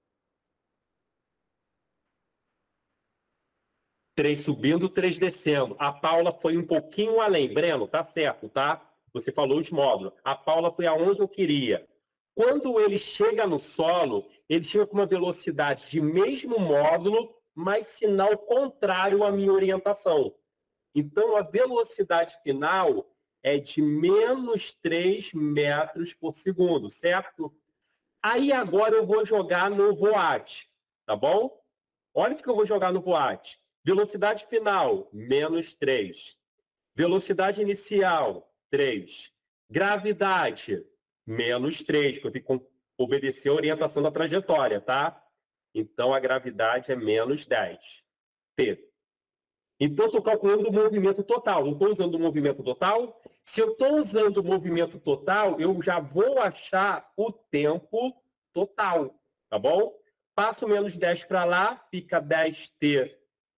três subindo, três descendo. A Paula foi um pouquinho além. Breno, tá certo, tá? Você falou de módulo. A Paula foi aonde eu queria. Quando ele chega no solo, ele chega com uma velocidade de mesmo módulo, mas sinal contrário à minha orientação. Então, a velocidade final é de menos três metros por segundo, certo? Aí agora eu vou jogar no voat, tá bom? Olha o que eu vou jogar no voat. Velocidade final, menos três. Velocidade inicial, três. Gravidade, menos três, que eu tenho que obedecer a orientação da trajetória, tá? Então, a gravidade é menos dez. T. Então, estou calculando o movimento total. Não estou usando o movimento total? Se eu estou usando o movimento total, eu já vou achar o tempo total, tá bom? Passo menos dez para lá, fica dez T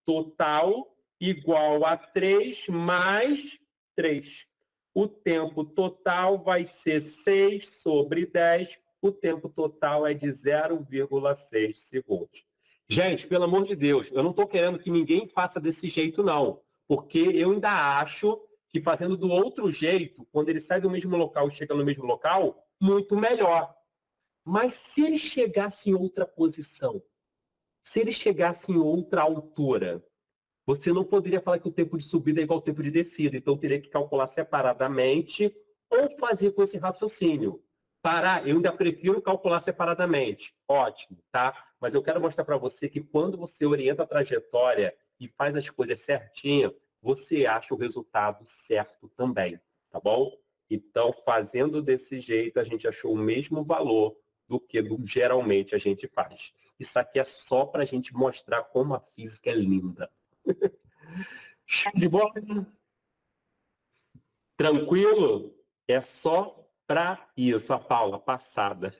total igual a três mais três. O tempo total vai ser seis sobre dez. O tempo total é de zero vírgula seis segundos. Gente, pelo amor de Deus, eu não estou querendo que ninguém faça desse jeito, não. Porque eu ainda acho que fazendo do outro jeito, quando ele sai do mesmo local e chega no mesmo local, muito melhor. Mas se ele chegasse em outra posição, se ele chegasse em outra altura, você não poderia falar que o tempo de subida é igual ao tempo de descida. Então, eu teria que calcular separadamente ou fazer com esse raciocínio. Parar, eu ainda prefiro calcular separadamente. Ótimo, tá? Mas eu quero mostrar para você que quando você orienta a trajetória e faz as coisas certinho, você acha o resultado certo também, tá bom? Então, fazendo desse jeito, a gente achou o mesmo valor do que do, geralmente a gente faz. Isso aqui é só para a gente mostrar como a física é linda. Show de bola? Tranquilo? É só para isso, a Paula, passada.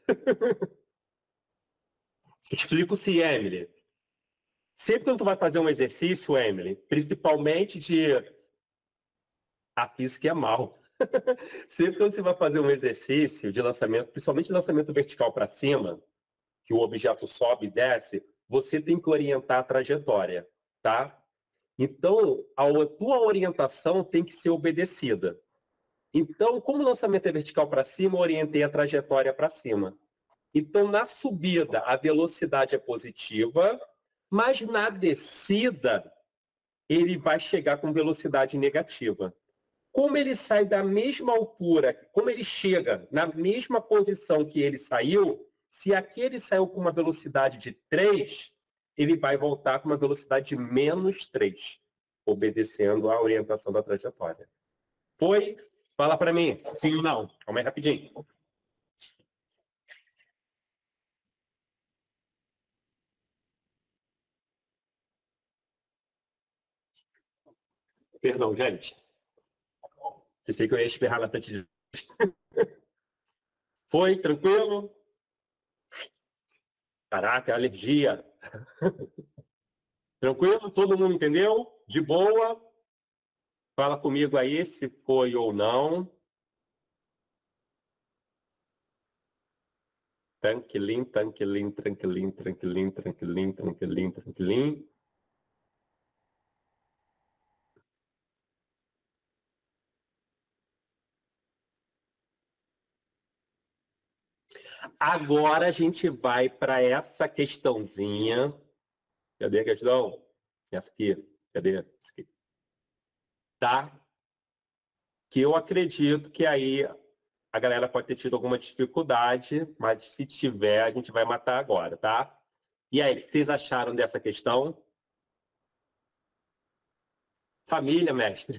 Explico-se, Emily. Sempre quando tu vai fazer um exercício, Emily, principalmente de... A física é mal. Sempre quando você vai fazer um exercício de lançamento, principalmente lançamento vertical para cima, que o objeto sobe e desce, você tem que orientar a trajetória, tá? Então, a tua orientação tem que ser obedecida. Então, como o lançamento é vertical para cima, eu orientei a trajetória para cima. Então, na subida, a velocidade é positiva, mas na descida, ele vai chegar com velocidade negativa. Como ele sai da mesma altura, como ele chega na mesma posição que ele saiu, se aqui ele saiu com uma velocidade de três, ele vai voltar com uma velocidade de menos três, obedecendo à orientação da trajetória. Foi? Fala para mim, sim ou não? Calma aí rapidinho. Perdão, gente. Pensei que eu ia espirrar na frente de... Foi? Tranquilo? Caraca, alergia. Tranquilo? Todo mundo entendeu? De boa? Fala comigo aí se foi ou não. Tranquilinho, tranquilinho, tranquilinho, tranquilinho, tranquilinho, tranquilinho, tranquilinho. Agora a gente vai para essa questãozinha. Cadê a questão? Essa aqui. Cadê? Essa aqui. Tá? Que eu acredito que aí a galera pode ter tido alguma dificuldade, mas se tiver, a gente vai matar agora, tá? E aí, o que vocês acharam dessa questão? Família, mestre.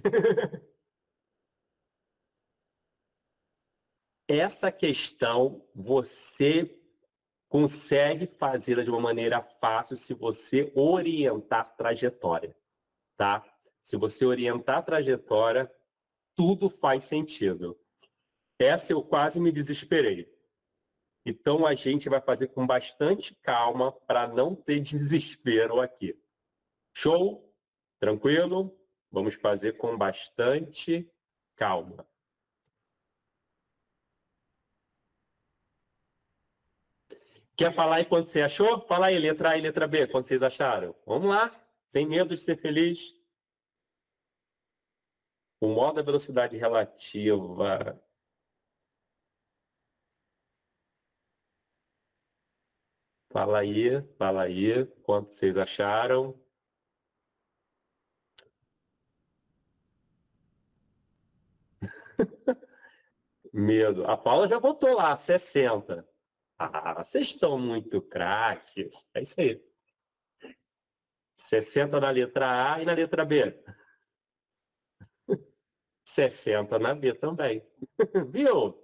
Essa questão você consegue fazê-la de uma maneira fácil se você orientar trajetória, tá? Se você orientar a trajetória, tudo faz sentido. Essa eu quase me desesperei. Então a gente vai fazer com bastante calma para não ter desespero aqui. Show? Tranquilo? Vamos fazer com bastante calma. Quer falar aí quando você achou? Fala aí, letra A e letra B, quando vocês acharam. Vamos lá, sem medo de ser feliz. O modo da velocidade relativa. Fala aí, fala aí, quanto vocês acharam. Medo. A Paula já botou lá, sessenta. Ah, vocês estão muito craques. É isso aí. sessenta na letra A e na letra B. sessenta na B também. Viu?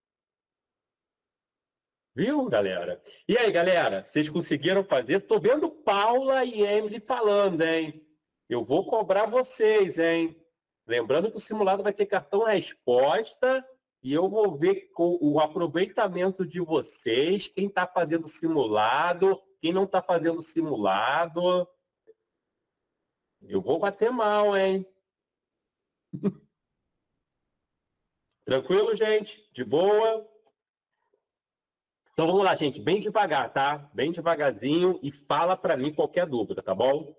Viu, galera? E aí, galera? Vocês conseguiram fazer? Estou vendo Paula e Emily falando, hein? Eu vou cobrar vocês, hein? Lembrando que o simulado vai ter cartão resposta e eu vou ver com o aproveitamento de vocês, quem está fazendo simulado, quem não está fazendo simulado. Eu vou bater mal, hein? Tranquilo, gente? De boa? Então vamos lá, gente, bem devagar, tá? Bem devagarzinho e fala para mim qualquer dúvida, tá bom?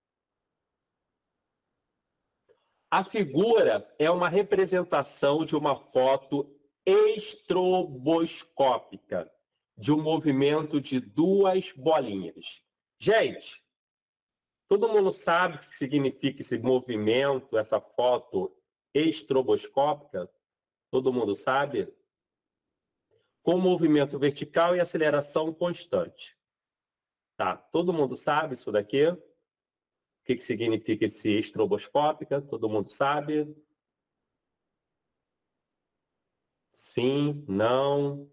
A figura é uma representação de uma foto estroboscópica, de um movimento de duas bolinhas. Gente, todo mundo sabe o que significa esse movimento, essa foto estroboscópica? Todo mundo sabe? Com movimento vertical e aceleração constante. Tá, todo mundo sabe isso daqui? O que, que significa esse estroboscópica? Todo mundo sabe? Sim, não.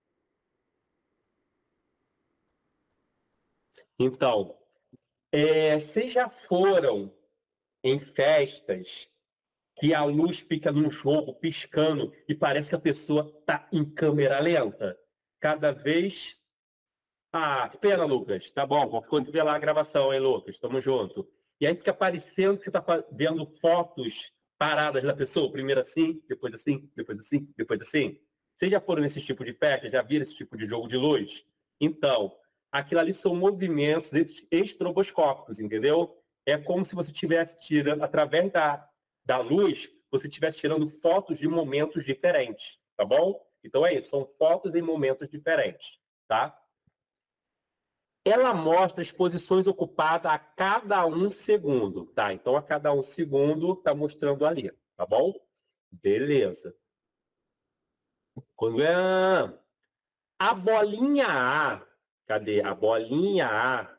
Então, é, vocês já foram em festas que a luz fica num jogo piscando e parece que a pessoa está em câmera lenta? Cada vez... Ah, que pena, Lucas. Tá bom, vou ver lá a gravação, hein, Lucas? Tamo junto. E aí fica parecendo que você está vendo fotos paradas da pessoa, primeiro assim, depois assim, depois assim, depois assim. Vocês já foram nesse tipo de festa? Já viram esse tipo de jogo de luz? Então, aquilo ali são movimentos estroboscópicos, entendeu? É como se você estivesse tirando, através da, da luz, você estivesse tirando fotos de momentos diferentes, tá bom? Então é isso, são fotos em momentos diferentes, tá? ela mostra as posições ocupadas a cada um segundo, tá? Então, a cada um segundo está mostrando ali, tá bom? Beleza. Quando é a bolinha A, cadê? A bolinha A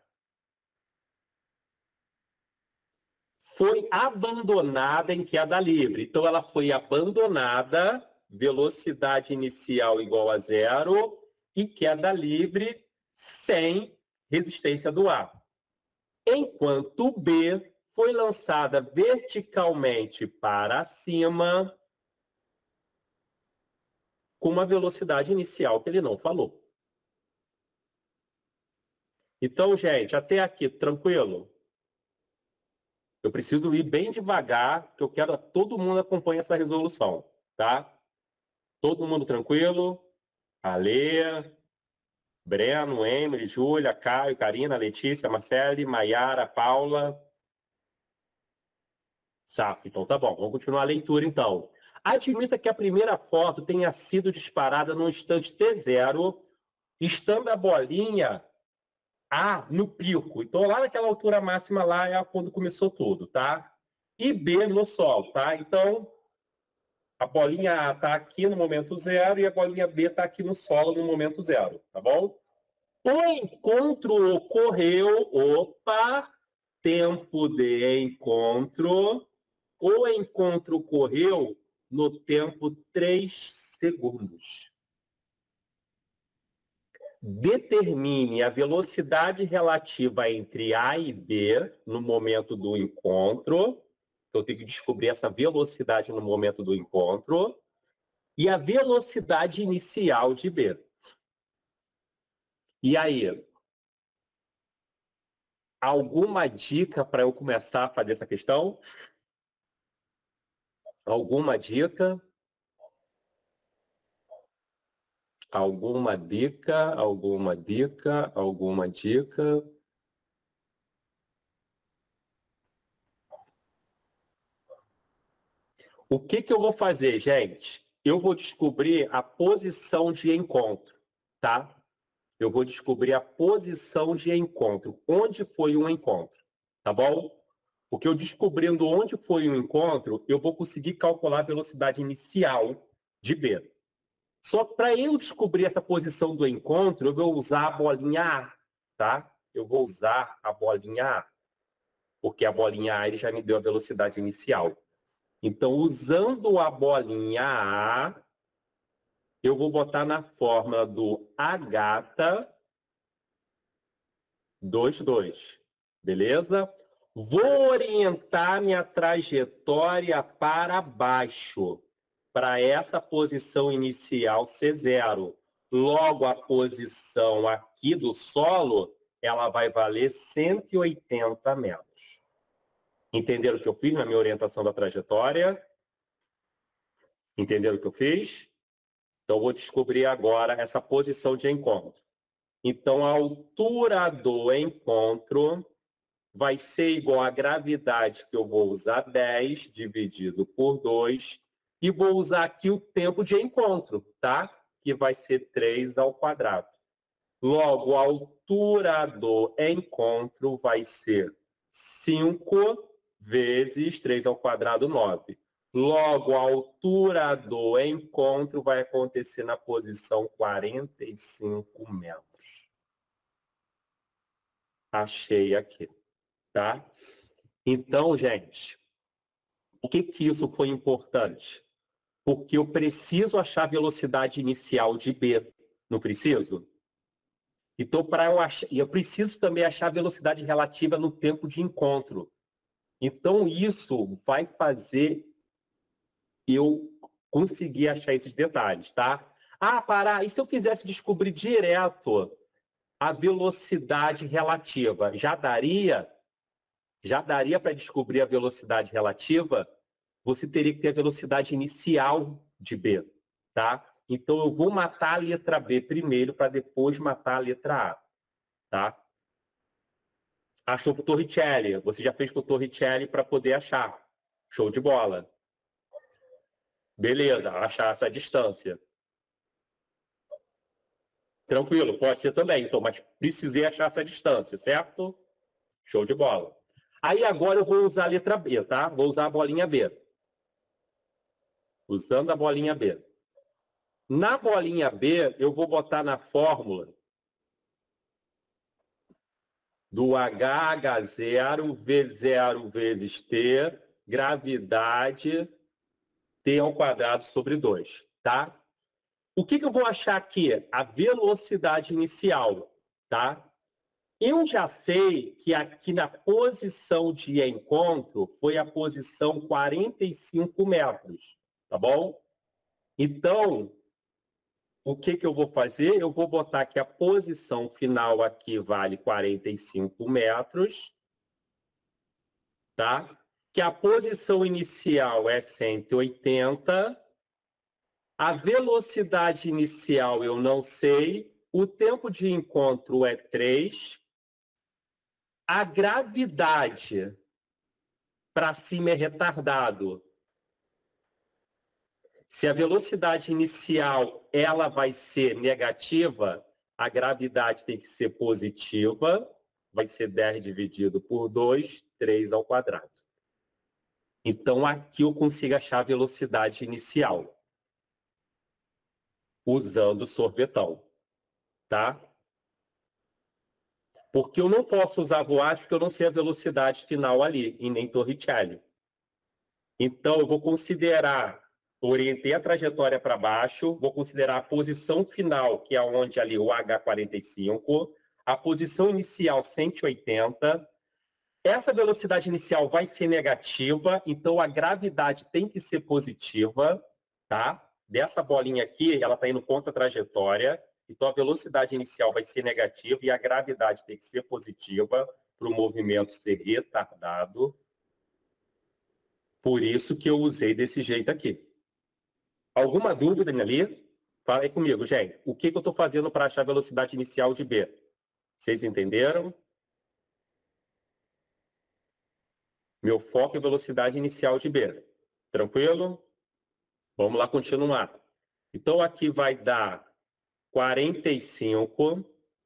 foi abandonada em queda livre. Então, ela foi abandonada, velocidade inicial igual a zero, e queda livre sem resistência do A. Enquanto B foi lançada verticalmente para cima, com uma velocidade inicial que ele não falou. Então, gente, até aqui, tranquilo? Eu preciso ir bem devagar, porque eu quero que todo mundo acompanhe essa resolução, tá? Todo mundo tranquilo? Alê, Breno, Emily, Júlia, Caio, Karina, Letícia, Marcele, Maiara, Paula. Safo, então tá bom. Vamos continuar a leitura, então. Admita que a primeira foto tenha sido disparada no instante T zero, estando a bolinha A no pico. Então, lá naquela altura máxima lá é quando começou tudo, tá? E B no solo, tá? Então, a bolinha A está aqui no momento zero e a bolinha B está aqui no solo no momento zero, tá bom? O encontro ocorreu, opa, tempo de encontro, o encontro ocorreu no tempo três segundos. Determine a velocidade relativa entre A e B no momento do encontro. Eu tenho que descobrir essa velocidade no momento do encontro. E a velocidade inicial de B. E aí? Alguma dica para eu começar a fazer essa questão? Alguma dica? Alguma dica? Alguma dica? Alguma dica? O que que eu vou fazer, gente? Eu vou descobrir a posição de encontro, tá? Eu vou descobrir a posição de encontro. Onde foi um encontro, tá bom? Porque eu descobrindo onde foi um encontro, eu vou conseguir calcular a velocidade inicial de B. Só que para eu descobrir essa posição do encontro, eu vou usar a bolinha A, tá? Eu vou usar a bolinha A, porque a bolinha A ele já me deu a velocidade inicial. Então, usando a bolinha A, eu vou botar na fórmula do H vinte e dois, beleza? Vou orientar minha trajetória para baixo, para essa posição inicial C zero. Logo, a posição aqui do solo, ela vai valer cento e oitenta metros. Entenderam o que eu fiz na minha orientação da trajetória? Entenderam o que eu fiz? Então, vou descobrir agora essa posição de encontro. Então, a altura do encontro vai ser igual à gravidade, que eu vou usar dez dividido por dois, e vou usar aqui o tempo de encontro, tá? Que vai ser três ao quadrado. Logo, a altura do encontro vai ser cinco vezes três ao quadrado, nove. Logo, a altura do encontro vai acontecer na posição quarenta e cinco metros. Achei aqui, tá? Então, gente, por que que isso foi importante? Porque eu preciso achar a velocidade inicial de B, não preciso? Então, para eu achar, eu preciso também achar a velocidade relativa no tempo de encontro. Então, isso vai fazer eu conseguir achar esses detalhes, tá? Ah, Pará, e se eu quisesse descobrir direto a velocidade relativa? Já daria? Já daria para descobrir a velocidade relativa? Você teria que ter a velocidade inicial de B, tá? Então, eu vou matar a letra B primeiro para depois matar a letra A, tá? Achou para o Torricelli. Você já fez para o Torricelli para poder achar. Show de bola. Beleza, achar essa distância. Tranquilo, pode ser também. Então, mas precisei achar essa distância, certo? Show de bola. Aí agora eu vou usar a letra B, tá? Vou usar a bolinha B. Usando a bolinha B. Na bolinha B, eu vou botar na fórmula do H H zero V zero vezes T, gravidade T ao quadrado sobre dois, tá? O que, que eu vou achar aqui? A velocidade inicial, tá? Eu já sei que aqui na posição de encontro foi a posição quarenta e cinco metros, tá bom? Então, o que, que eu vou fazer? Eu vou botar que a posição final aqui vale quarenta e cinco metros, tá? Que a posição inicial é cento e oitenta, a velocidade inicial eu não sei, o tempo de encontro é três, a gravidade para cima é retardado. Se a velocidade inicial ela vai ser negativa, a gravidade tem que ser positiva, vai ser dez dividido por dois, três ao quadrado. Então, aqui eu consigo achar a velocidade inicial, usando o sorvetão, tá? Porque eu não posso usar voar porque eu não sei a velocidade final ali, e nem Torricelli. Então, eu vou considerar, orientei a trajetória para baixo, vou considerar a posição final, que é onde ali o H quarenta e cinco, a posição inicial cento e oitenta. Essa velocidade inicial vai ser negativa, então a gravidade tem que ser positiva, tá? Dessa bolinha aqui, ela está indo contra a trajetória, então a velocidade inicial vai ser negativa e a gravidade tem que ser positiva para o movimento ser retardado. Por isso que eu usei desse jeito aqui. Alguma dúvida ali? Fala aí comigo, gente. O que, que eu estou fazendo para achar a velocidade inicial de B? Vocês entenderam? Meu foco é velocidade inicial de B. Tranquilo? Vamos lá continuar. Então, aqui vai dar quarenta e cinco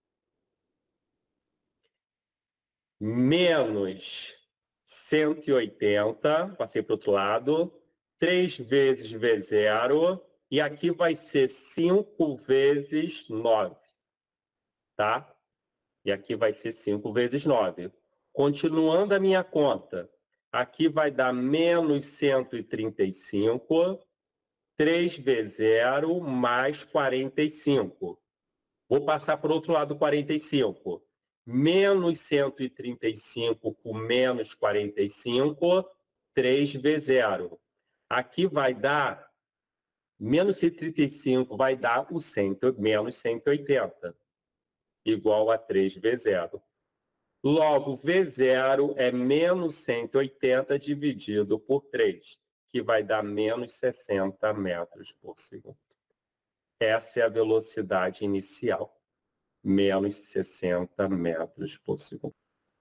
menos cento e oitenta, passei para o outro lado, três vezes V zero, e aqui vai ser cinco vezes nove, tá? E aqui vai ser cinco vezes nove. Continuando a minha conta, aqui vai dar menos cento e trinta e cinco, três vezes zero mais quarenta e cinco. Vou passar para o outro lado do quarenta e cinco. Menos cento e trinta e cinco com menos quarenta e cinco, três vezes zero. Aqui vai dar, menos cento e trinta e cinco vai dar o cem, menos cento e oitenta, igual a três vezes zero. Logo, V zero é menos cento e oitenta dividido por três, que vai dar menos sessenta metros por segundo. Essa é a velocidade inicial. Menos sessenta metros por segundo.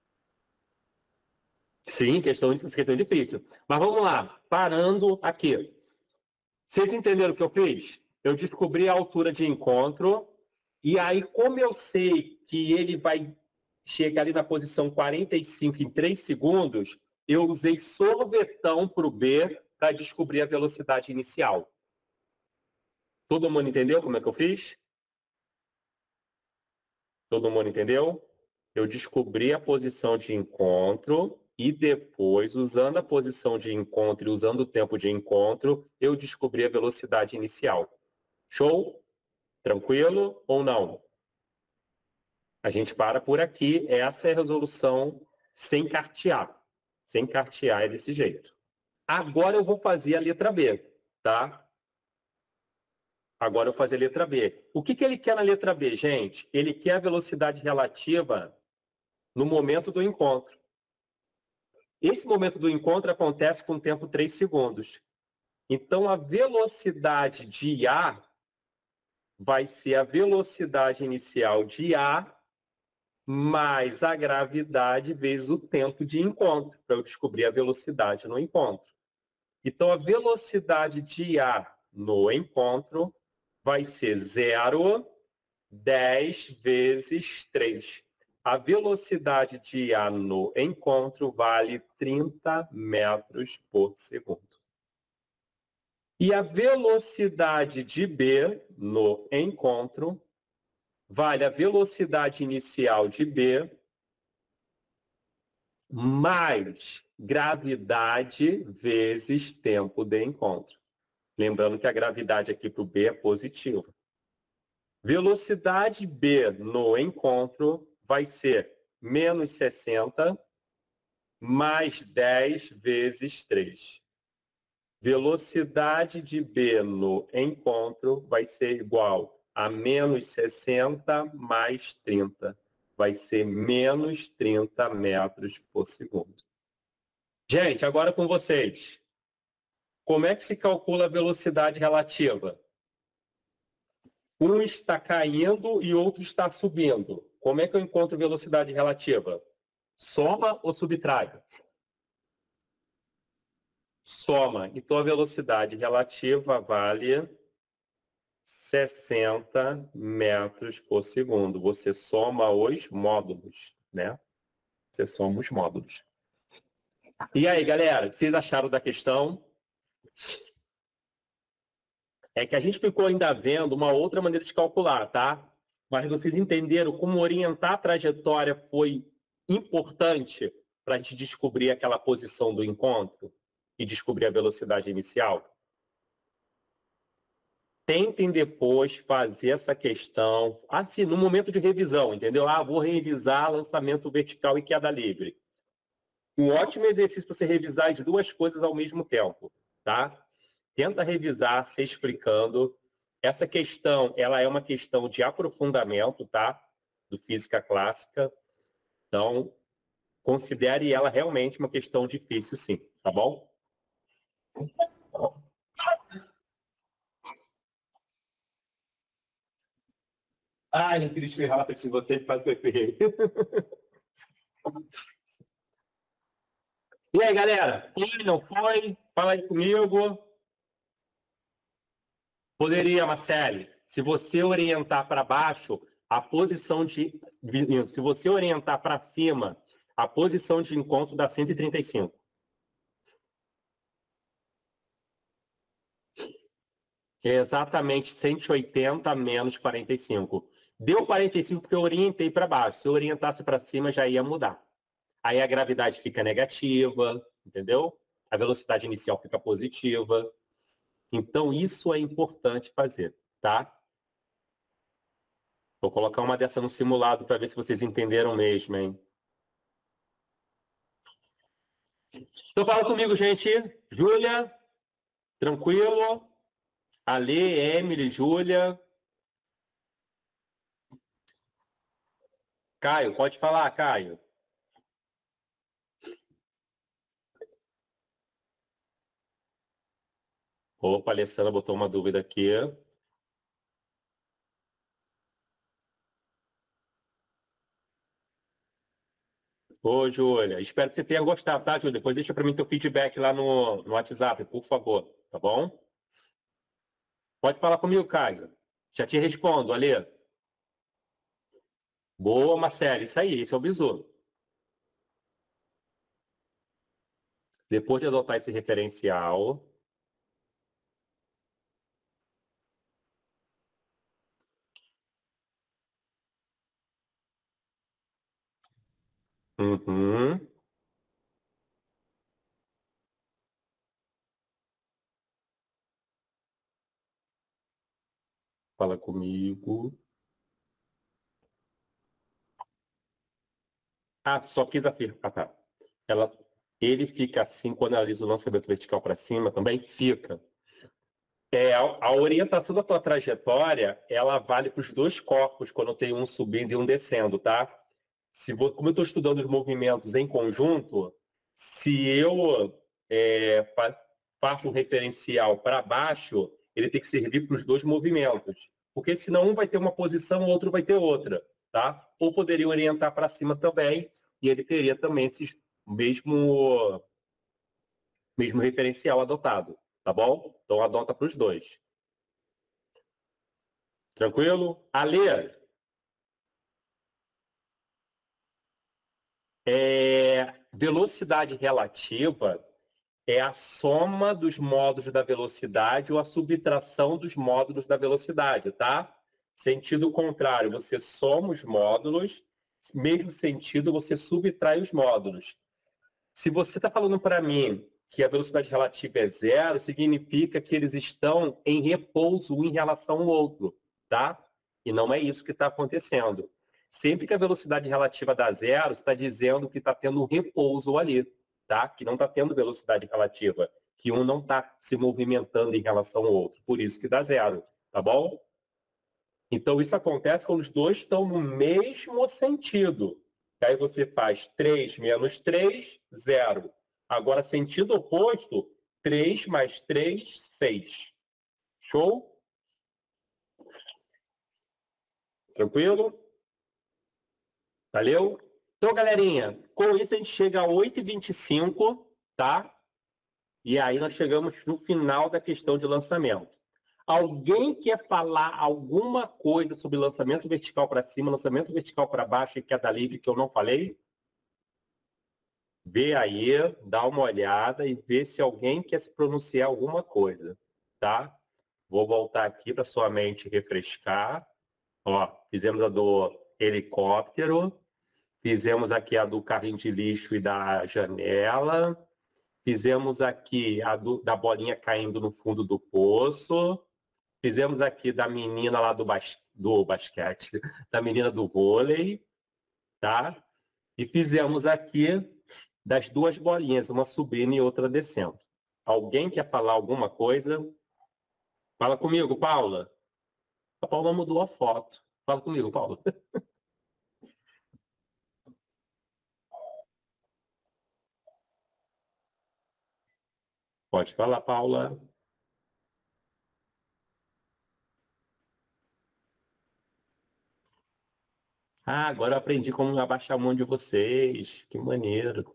Sim, questão, questão difícil. Mas vamos lá, parando aqui. Vocês entenderam o que eu fiz? Eu descobri a altura de encontro, e aí, como eu sei que ele vai chegar ali na posição quarenta e cinco em três segundos, eu usei sorvetão para o B para descobrir a velocidade inicial. Todo mundo entendeu como é que eu fiz? Todo mundo entendeu? Eu descobri a posição de encontro e depois, usando a posição de encontro e usando o tempo de encontro, eu descobri a velocidade inicial. Show? Tranquilo ou não? A gente para por aqui. Essa é a resolução sem cartear. Sem cartear é desse jeito. Agora eu vou fazer a letra B, tá? Agora eu vou fazer a letra B. O que, que ele quer na letra B, gente? Ele quer a velocidade relativa no momento do encontro. Esse momento do encontro acontece com o tempo três segundos. Então, a velocidade de A vai ser a velocidade inicial de A mais a gravidade vezes o tempo de encontro, para eu descobrir a velocidade no encontro. Então, a velocidade de A no encontro vai ser zero dez vezes três. A velocidade de A no encontro vale trinta metros por segundo. E a velocidade de B no encontro vale a velocidade inicial de B mais gravidade vezes tempo de encontro. Lembrando que a gravidade aqui para o B é positiva. Velocidade B no encontro vai ser menos sessenta mais dez vezes três. Velocidade de B no encontro vai ser igual a menos sessenta mais trinta. Vai ser menos trinta metros por segundo. Gente, agora com vocês. Como é que se calcula a velocidade relativa? Um está caindo e outro está subindo. Como é que eu encontro velocidade relativa? Soma ou subtrai? Soma. Então, a velocidade relativa vale sessenta metros por segundo. Você soma os módulos, né? Você soma os módulos. E aí, galera, o que vocês acharam da questão? É que a gente ficou ainda vendo uma outra maneira de calcular, tá? Mas vocês entenderam como orientar a trajetória foi importante para a gente descobrir aquela posição do encontro e descobrir a velocidade inicial? Tentem depois fazer essa questão, assim, no momento de revisão, entendeu? Ah, vou revisar lançamento vertical e queda livre. Um ótimo exercício para você revisar as duas coisas ao mesmo tempo, tá? Tenta revisar, se explicando. Essa questão, ela é uma questão de aprofundamento, tá? Do física clássica. Então, considere ela realmente uma questão difícil, sim, tá bom? Ai, não queria esperar se você faz perfeito. E aí, galera? Foi, não foi? Fala aí comigo. Poderia, Marcele, se você orientar para baixo, a posição de... Se você orientar para cima, a posição de encontro dá cento e trinta e cinco. É exatamente cento e oitenta menos quarenta e cinco. Deu quarenta e cinco porque eu orientei para baixo. Se eu orientasse para cima, já ia mudar. Aí a gravidade fica negativa, entendeu? A velocidade inicial fica positiva. Então, isso é importante fazer, tá? Vou colocar uma dessa no simulado para ver se vocês entenderam mesmo, hein? Então, fala comigo, gente. Júlia, tranquilo? Ale, Emily, Júlia. Caio, pode falar, Caio. Opa, a Alessandra botou uma dúvida aqui. Ô, Júlia, espero que você tenha gostado, tá, Júlia? Depois deixa para mim teu feedback lá no, no WhatsApp, por favor, tá bom? Pode falar comigo, Caio. Já te respondo, Ale. Boa, Marcelo, isso aí, esse é o bizu. Depois de adotar esse referencial, uhum. Fala comigo. Ah, só quis afirmar. Ah, tá. Ela, ele fica assim quando analisa o lançamento vertical para cima, também fica. É, a, a orientação da tua trajetória, ela vale para os dois corpos, quando tem um subindo e um descendo, tá? Se vou, como eu estou estudando os movimentos em conjunto, se eu é, fa, faço um referencial para baixo, ele tem que servir para os dois movimentos. Porque senão um vai ter uma posição, o outro vai ter outra, tá? Ou poderia orientar para cima também, e ele teria também esse mesmo, mesmo referencial adotado, tá bom? Então adota para os dois. Tranquilo? Ale, É, velocidade relativa é a soma dos módulos da velocidade ou a subtração dos módulos da velocidade, tá? Sentido contrário, você soma os módulos, mesmo sentido, você subtrai os módulos. Se você está falando para mim que a velocidade relativa é zero, significa que eles estão em repouso um em relação ao outro, tá? E não é isso que está acontecendo. Sempre que a velocidade relativa dá zero, está dizendo que está tendo um repouso ali, tá? Que não está tendo velocidade relativa, que um não está se movimentando em relação ao outro. Por isso que dá zero, tá bom? Então, isso acontece quando os dois estão no mesmo sentido. Aí você faz três menos três, zero. Agora, sentido oposto, três mais três, seis. Show? Tranquilo? Valeu? Então, galerinha, com isso a gente chega a oito e vinte e cinco, tá? E aí nós chegamos no final da questão de lançamento. Alguém quer falar alguma coisa sobre lançamento vertical para cima, lançamento vertical para baixo e queda livre que eu não falei? Vê aí, dá uma olhada e vê se alguém quer se pronunciar alguma coisa, tá? Vou voltar aqui para sua mente refrescar. Ó, fizemos a do helicóptero, fizemos aqui a do carrinho de lixo e da janela, fizemos aqui a do, da bolinha caindo no fundo do poço, fizemos aqui da menina lá do, bas, do basquete, da menina do vôlei, tá? E fizemos aqui das duas bolinhas, uma subindo e outra descendo. Alguém quer falar alguma coisa? Fala comigo, Paula. A Paula mudou a foto. Fala comigo, Paula. Pode falar, Paula. Ah, agora eu aprendi como abaixar a mão de vocês. Que maneiro.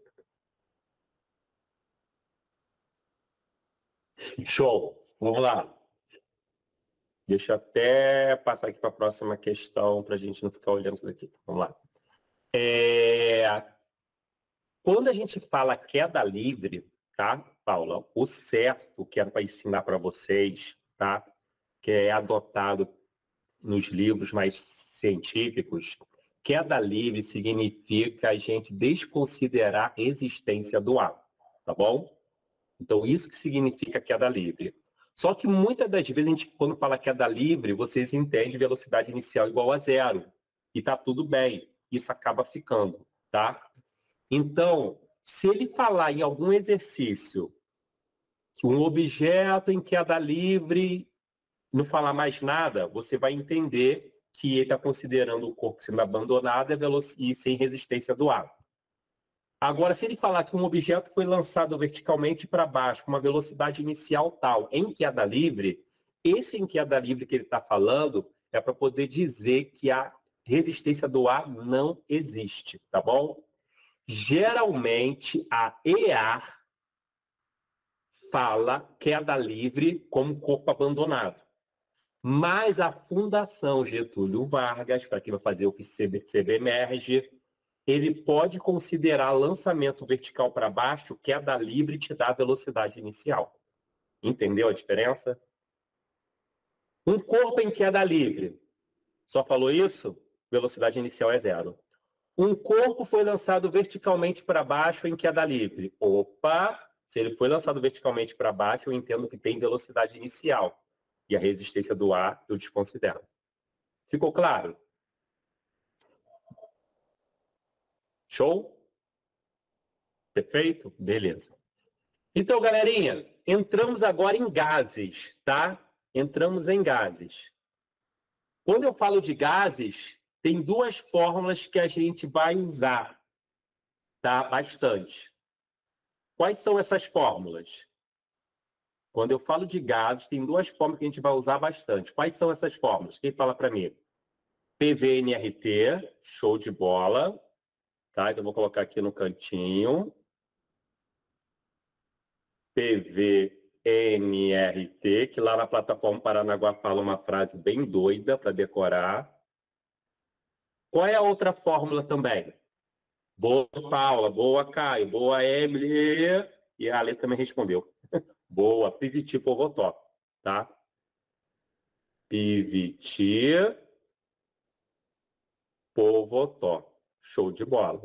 Show. Vamos lá. Deixa eu até passar aqui para a próxima questão, para a gente não ficar olhando isso daqui. Vamos lá. É... Quando a gente fala queda livre, tá, Paula? O certo que era para ensinar para vocês, tá? Que é adotado nos livros mais científicos, queda livre significa a gente desconsiderar a resistência do ar, tá bom? Então, isso que significa queda livre. Só que muitas das vezes, a gente, quando fala queda livre, vocês entendem velocidade inicial igual a zero. E tá tudo bem. Isso acaba ficando, tá? Então, se ele falar em algum exercício que um objeto em queda livre não falar mais nada, você vai entender que ele está considerando o corpo sendo abandonado e sem resistência do ar. Agora, se ele falar que um objeto foi lançado verticalmente para baixo com uma velocidade inicial tal, em queda livre, esse em queda livre que ele está falando é para poder dizer que a resistência do ar não existe, tá bom? Geralmente, a E A fala queda livre como corpo abandonado. Mas a Fundação Getúlio Vargas, para quem vai fazer o C B M E R G, ele pode considerar lançamento vertical para baixo, queda livre te dá a velocidade inicial. Entendeu a diferença? Um corpo em queda livre, só falou isso? Velocidade inicial é zero. Um corpo foi lançado verticalmente para baixo em queda livre. Opa! Se ele foi lançado verticalmente para baixo, eu entendo que tem velocidade inicial. E a resistência do ar eu desconsidero. Ficou claro? Show? Perfeito? Beleza. Então, galerinha, entramos agora em gases, tá? Entramos em gases. Quando eu falo de gases, tem duas fórmulas que a gente vai usar, tá? Bastante. Quais são essas fórmulas? Quando eu falo de gases, tem duas fórmulas que a gente vai usar bastante. Quais são essas fórmulas? Quem fala para mim? P V N R T, show de bola. Tá? Então, eu vou colocar aqui no cantinho. P V N R T, que lá na plataforma Paranaguá fala uma frase bem doida para decorar. Qual é a outra fórmula também? Boa, Paula. Boa, Caio. Boa, Emily. E a Ale também respondeu. Boa. Piviti Povotó. Tá? Piviti Povotó. Show de bola.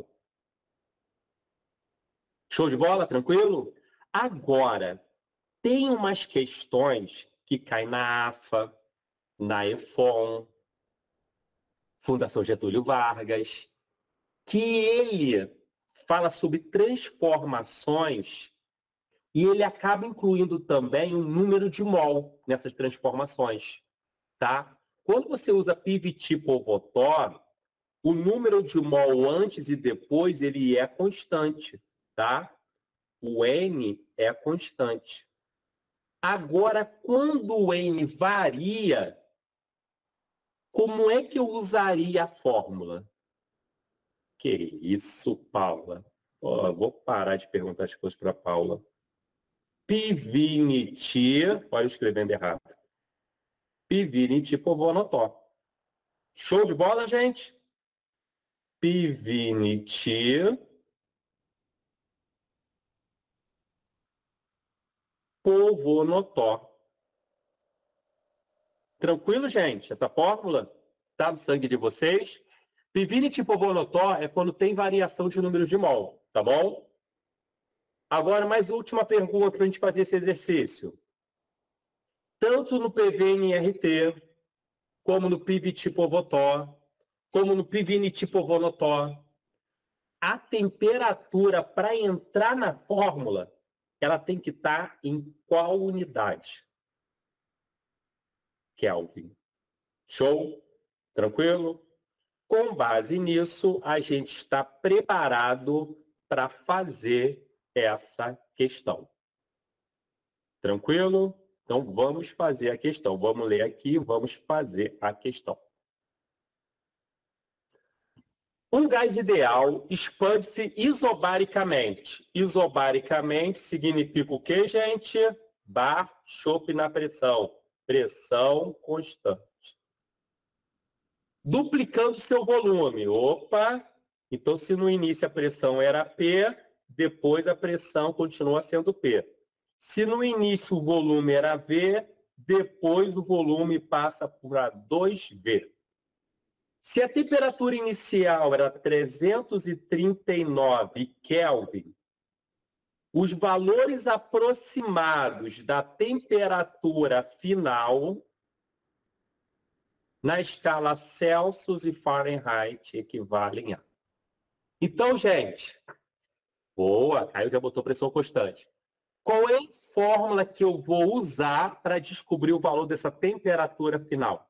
Show de bola? Tranquilo? Agora, tem umas questões que caem na AFA, na EFON, Fundação Getúlio Vargas, que ele fala sobre transformações e ele acaba incluindo também o número de mol nessas transformações, tá? Quando você usa Piviti Povotó, o número de mol antes e depois ele é constante, tá? O N é constante. Agora, quando o N varia, como é que eu usaria a fórmula? Que isso, Paula? Oh, vou parar de perguntar as coisas para a Paula. Piviti, olha escrevendo errado. Piviti Povotó. Show de bola, gente? Piviti Povotó. Tranquilo, gente? Essa fórmula está no sangue de vocês? Piviti Povotó é quando tem variação de números de mol, tá bom? Agora, mais última pergunta para a gente fazer esse exercício. Tanto no P V N R T, como no Piviti Povotó, como no Piviti Povotó, a temperatura para entrar na fórmula, ela tem que estar em qual unidade? Kelvin. Show? Tranquilo? Com base nisso, a gente está preparado para fazer essa questão. Tranquilo? Então, vamos fazer a questão. Vamos ler aqui, vamos fazer a questão. Um gás ideal expande-se isobaricamente. Isobaricamente significa o quê, gente? Bar, chope na pressão. Pressão constante. Duplicando seu volume. Opa! Então, se no início a pressão era P, depois a pressão continua sendo P. Se no início o volume era V, depois o volume passa para dois V. Se a temperatura inicial era trezentos e trinta e nove Kelvin, os valores aproximados da temperatura final na escala Celsius e Fahrenheit equivalem a. Então, gente, boa, Caio já botou pressão constante. Qual é a fórmula que eu vou usar para descobrir o valor dessa temperatura final?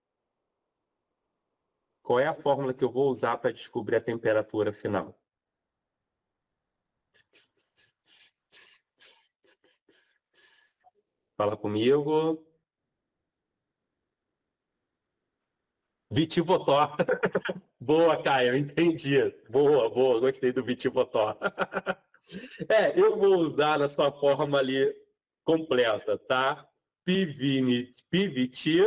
Qual é a fórmula que eu vou usar para descobrir a temperatura final? Fala comigo. Vitivotó. Boa, Caio, entendi. Boa, boa, gostei do Vitivotó. É, eu vou usar na sua forma ali completa, tá? Piviti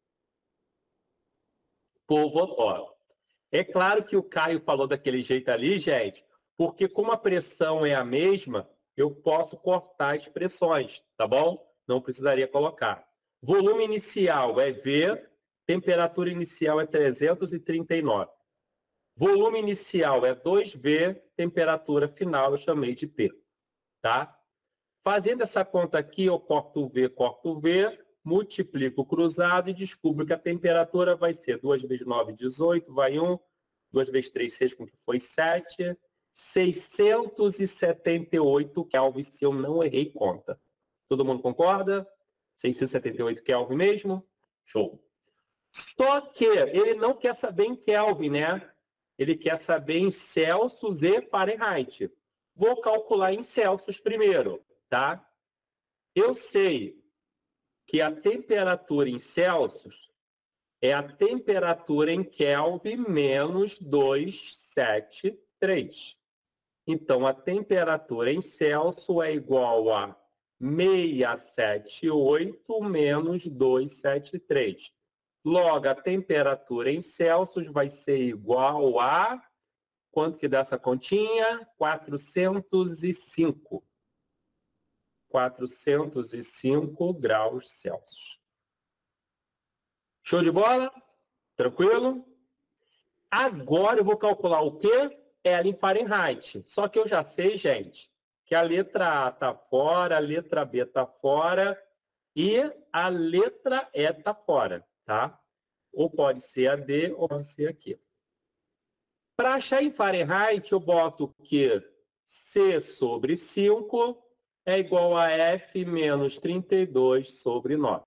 Povotó. É claro que o Caio falou daquele jeito ali, gente, porque como a pressão é a mesma, eu posso cortar as pressões, tá bom? Não precisaria colocar. Volume inicial é V, temperatura inicial é trezentos e trinta e nove. Volume inicial é dois V, temperatura final eu chamei de T, tá? Fazendo essa conta aqui, eu corto o V, corto o V, multiplico o cruzado e descubro que a temperatura vai ser duas vezes nove, dezoito, vai um, duas vezes três, seis, que foi sete, seiscentos e setenta e oito Kelvin, se eu não errei conta. Todo mundo concorda? seiscentos e setenta e oito Kelvin mesmo? Show. Só que ele não quer saber em Kelvin, né? Ele quer saber em Celsius e Fahrenheit. Vou calcular em Celsius primeiro, tá? Eu sei que a temperatura em Celsius é a temperatura em Kelvin menos duzentos e setenta e três. Então, a temperatura em Celsius é igual a seiscentos e setenta e oito menos duzentos e setenta e três. Logo, a temperatura em Celsius vai ser igual a Quanto que dá essa continha? quatrocentos e cinco. quatrocentos e cinco graus Celsius. Show de bola? Tranquilo? Agora eu vou calcular o quê? Ela em Fahrenheit. Só que eu já sei, gente, que a letra A está fora, a letra B está fora e a letra E está fora, tá? Ou pode ser a D ou pode ser aqui. Para achar em Fahrenheit, eu boto que C sobre cinco é igual a F menos trinta e dois sobre nove.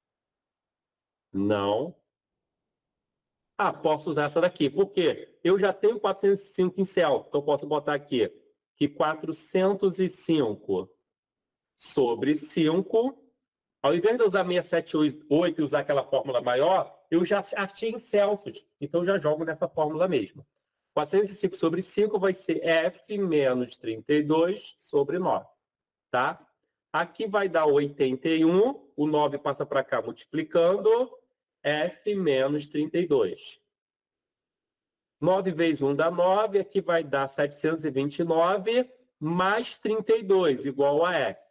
Não. Ah, posso usar essa daqui. Por quê? Eu já tenho quatrocentos e cinco em Celsius, então eu posso botar aqui que quatrocentos e cinco sobre cinco, ao invés de usar seiscentos e setenta e oito e usar aquela fórmula maior, eu já achei em Celsius, então eu já jogo nessa fórmula mesmo. quatrocentos e cinco sobre cinco vai ser F menos trinta e dois sobre nove, tá? Aqui vai dar oitenta e um, o nove passa para cá multiplicando, F menos trinta e dois. nove vezes um dá nove, aqui vai dar setecentos e vinte e nove, mais trinta e dois, igual a F.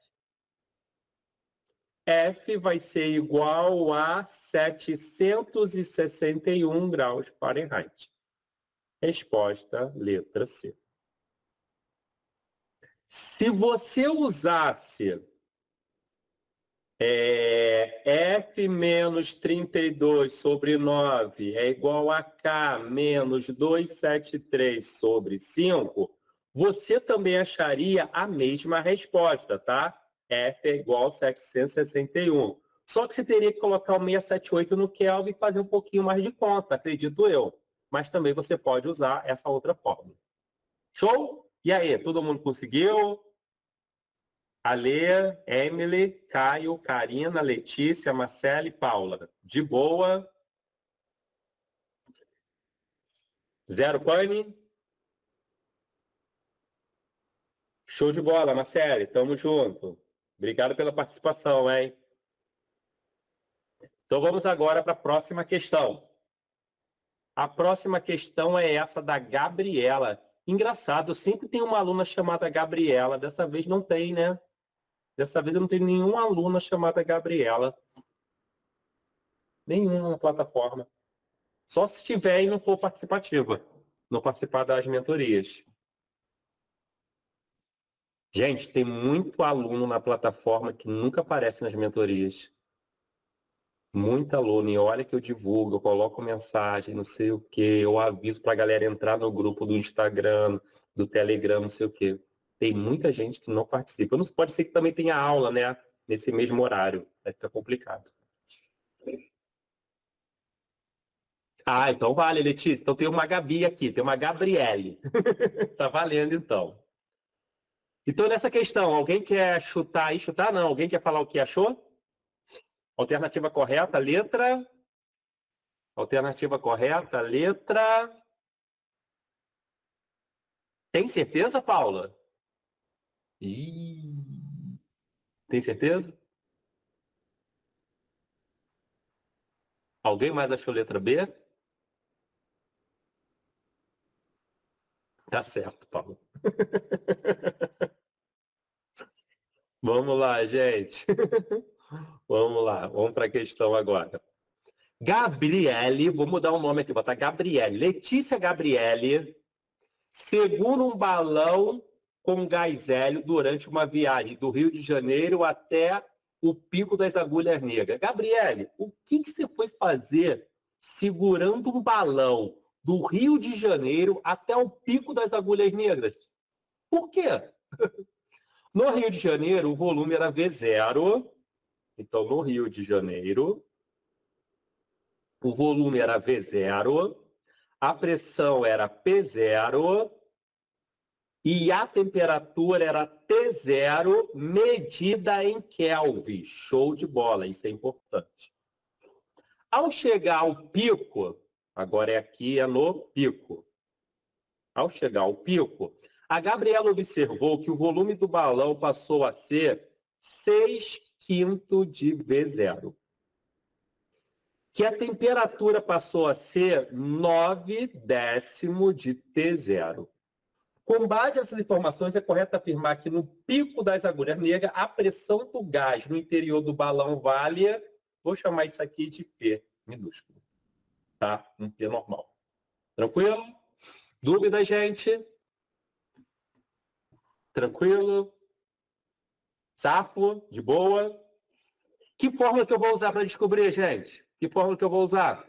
F vai ser igual a setecentos e sessenta e um graus Fahrenheit. Resposta, letra C. Se você usasse é, F menos trinta e dois sobre nove é igual a K menos duzentos e setenta e três sobre cinco, você também acharia a mesma resposta, tá? F é igual a setecentos e sessenta e um. Só que você teria que colocar o seiscentos e setenta e oito no Kelvin e fazer um pouquinho mais de conta, acredito eu. Mas também você pode usar essa outra fórmula. Show? E aí, todo mundo conseguiu? Alê, Emily, Caio, Karina, Letícia, Marcela e Paula. De boa? Zero pane? Show de bola, Marcele. Tamo junto. Obrigado pela participação, hein? Então vamos agora para a próxima questão. A próxima questão é essa da Gabriela. Engraçado, sempre tem uma aluna chamada Gabriela. Dessa vez não tem, né? Dessa vez eu não tenho nenhuma aluna chamada Gabriela. Nenhuma na plataforma. Só se tiver e não for participativa. Não participar das mentorias. Gente, tem muito aluno na plataforma que nunca aparece nas mentorias. Muito aluno. E olha que eu divulgo, eu coloco mensagem, não sei o quê. Eu aviso para a galera entrar no grupo do Instagram, do Telegram, não sei o quê. Tem muita gente que não participa. Não pode ser que também tenha aula, né? Nesse mesmo horário. Vai ficar complicado. Ah, então vale, Letícia. Então tem uma Gabi aqui, tem uma Gabriele. Tá valendo, então. Então, nessa questão, alguém quer chutar aí? Chutar não. Alguém quer falar o que achou? Alternativa correta, letra. Alternativa correta, letra. Tem certeza, Paula? Ih, tem certeza? Alguém mais achou letra B? Tá certo, Paula. Vamos lá, gente. Vamos lá, vamos para a questão agora. Gabriele, vou mudar o nome aqui, botar Gabriele. Letícia Gabriele segura um balão com gás hélio durante uma viagem do Rio de Janeiro até o Pico das Agulhas Negras. Gabriele, o que, que você foi fazer segurando um balão do Rio de Janeiro até o Pico das Agulhas Negras? Por quê? No Rio de Janeiro, o volume era V zero. Então, no Rio de Janeiro, o volume era V zero, a pressão era P zero e a temperatura era T zero medida em Kelvin. Show de bola, isso é importante. Ao chegar ao pico, agora é aqui, é no pico. Ao chegar ao pico, a Gabriela observou que o volume do balão passou a ser seis quintos de V zero. que a temperatura passou a ser nove décimo de T zero. Com base nessas informações, é correto afirmar que no pico das agulhas negras, a pressão do gás no interior do balão vale, vou chamar isso aqui de P minúsculo, tá? Um P normal. Tranquilo? Dúvida, gente? Tranquilo? Safo? De boa? Que fórmula que eu vou usar para descobrir, gente? Que fórmula que eu vou usar?